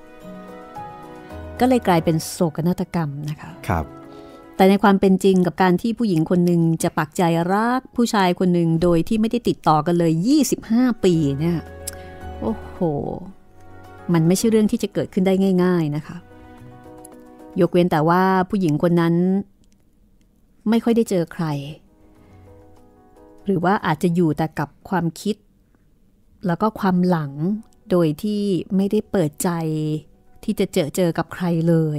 ก็เลยกลายเป็นโศกนาฏกรรมนะคะครับแต่ในความเป็นจริงกับการที่ผู้หญิงคนหนึ่งจะปักใจรักผู้ชายคนหนึ่งโดยที่ไม่ได้ติดต่อกันเลย25 ปีเนี่ยโอ้โหมันไม่ใช่เรื่องที่จะเกิดขึ้นได้ง่ายๆนะคะยกเว้นแต่ว่าผู้หญิงคนนั้นไม่ค่อยได้เจอใครหรือว่าอาจจะอยู่แต่กับความคิดแล้วก็ความหลังโดยที่ไม่ได้เปิดใจที่จะเจอกับใครเลย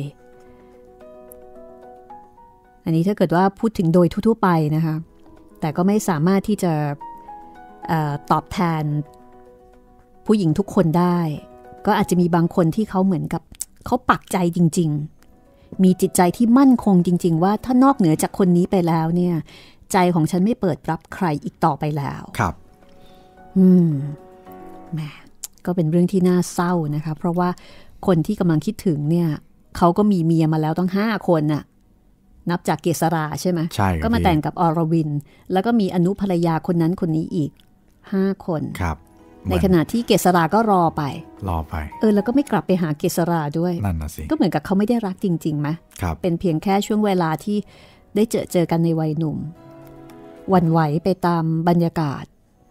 อันนี้ถ้าเกิดว่าพูดถึงโดยทั่วๆไปนะคะแต่ก็ไม่สามารถที่จะตอบแทนผู้หญิงทุกคนได้ก็อาจจะมีบางคนที่เขาเหมือนกับเขาปักใจจริงๆมีจิตใจที่มั่นคงจริงๆว่าถ้านอกเหนือจากคนนี้ไปแล้วเนี่ยใจของฉันไม่เปิดรับใครอีกต่อไปแล้วครับแหมก็เป็นเรื่องที่น่าเศร้านะคะเพราะว่าคนที่กำลังคิดถึงเนี่ยเขาก็มีเมียมาแล้วต้อง5 คนน่ะนับจากเกษราใช่ไหมใช่ก็มาแต่งกับอรวินแล้วก็มีอนุภรรยาคนนั้นคนนี้อีก5 คนครับในขณะที่เกษราก็รอไปแล้วก็ไม่กลับไปหาเกษราด้วยนั่นน่ะสิก็เหมือนกับเขาไม่ได้รักจริงๆไหมเป็นเพียงแค่ช่วงเวลาที่ได้เจอกันในวัยหนุ่มหวั่นไหวไปตามบรรยากาศ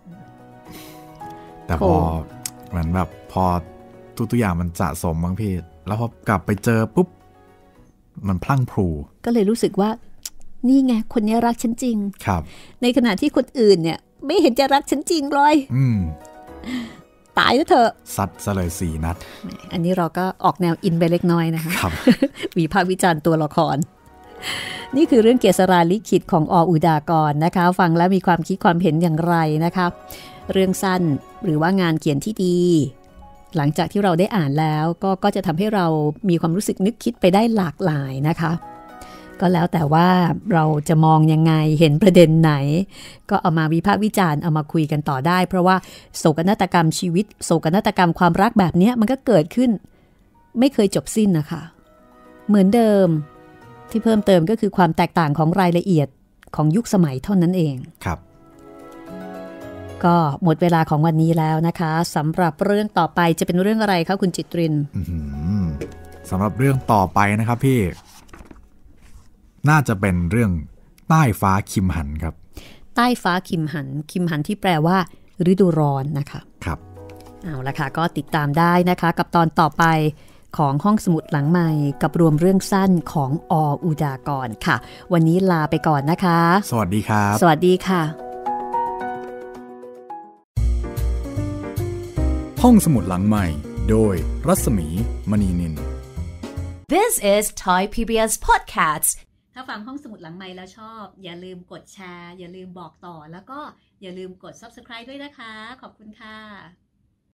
แต่พอเหมือนแบบพอทุกอย่างมันสะสมบางพี่แล้วพอกลับไปเจอปุ๊บมันพลั่งพลูก็เลยรู้สึกว่านี่ไงคนนี้รักฉันจริงครับในขณะที่คนอื่นเนี่ยไม่เห็นจะรักฉันจริงเลยตายแล้วเถอะซัดซะเลย4 นัดอันนี้เราก็ออกแนวอินไปเล็กน้อยนะคะครับวิพากษ์วิจารณ์ตัวละครนี่คือเรื่องเกษราลิขิตของอ.อุดากรนะคะฟังแล้วมีความคิดความเห็นอย่างไรนะคะเรื่องสั้นหรือว่างานเขียนที่ดีหลังจากที่เราได้อ่านแล้วก็จะทำให้เรามีความรู้สึกนึกคิดไปได้หลากหลายนะคะก็แล้วแต่ว่าเราจะมองยังไงเห็นประเด็นไหนก็เอามาวิพากษ์วิจารณ์เอามาคุยกันต่อได้เพราะว่าโศกนาฏกรรมชีวิตโศกนาฏกรรมความรักแบบนี้มันก็เกิดขึ้นไม่เคยจบสิ้นนะคะเหมือนเดิมที่เพิ่มเติมก็คือความแตกต่างของรายละเอียดของยุคสมัยเท่านั้นเองครับก็หมดเวลาของวันนี้แล้วนะคะสำหรับเรื่องต่อไปจะเป็นเรื่องอะไรคะคุณจิตรินสำหรับเรื่องต่อไปนะครับพี่น่าจะเป็นเรื่องใต้ฟ้าคิมหันครับใต้ฟ้าคิมหันที่แปลว่าฤดูร้อนนะคะครับเอาละค่ะก็ติดตามได้นะคะกับตอนต่อไปของห้องสมุดหลังใหม่กับรวมเรื่องสั้นของอ.อุดากรค่ะวันนี้ลาไปก่อนนะคะสวัสดีครับสวัสดีค่ะห้องสมุดหลังใหม่โดยรัศมีมณีนิน This is Thai PBS Podcast ถ้าฟังห้องสมุดหลังใหม่แล้วชอบอย่าลืมกดแชร์อย่าลืมบอกต่อแล้วก็อย่าลืมกด Subscribe ด้วยนะคะขอบคุณค่ะ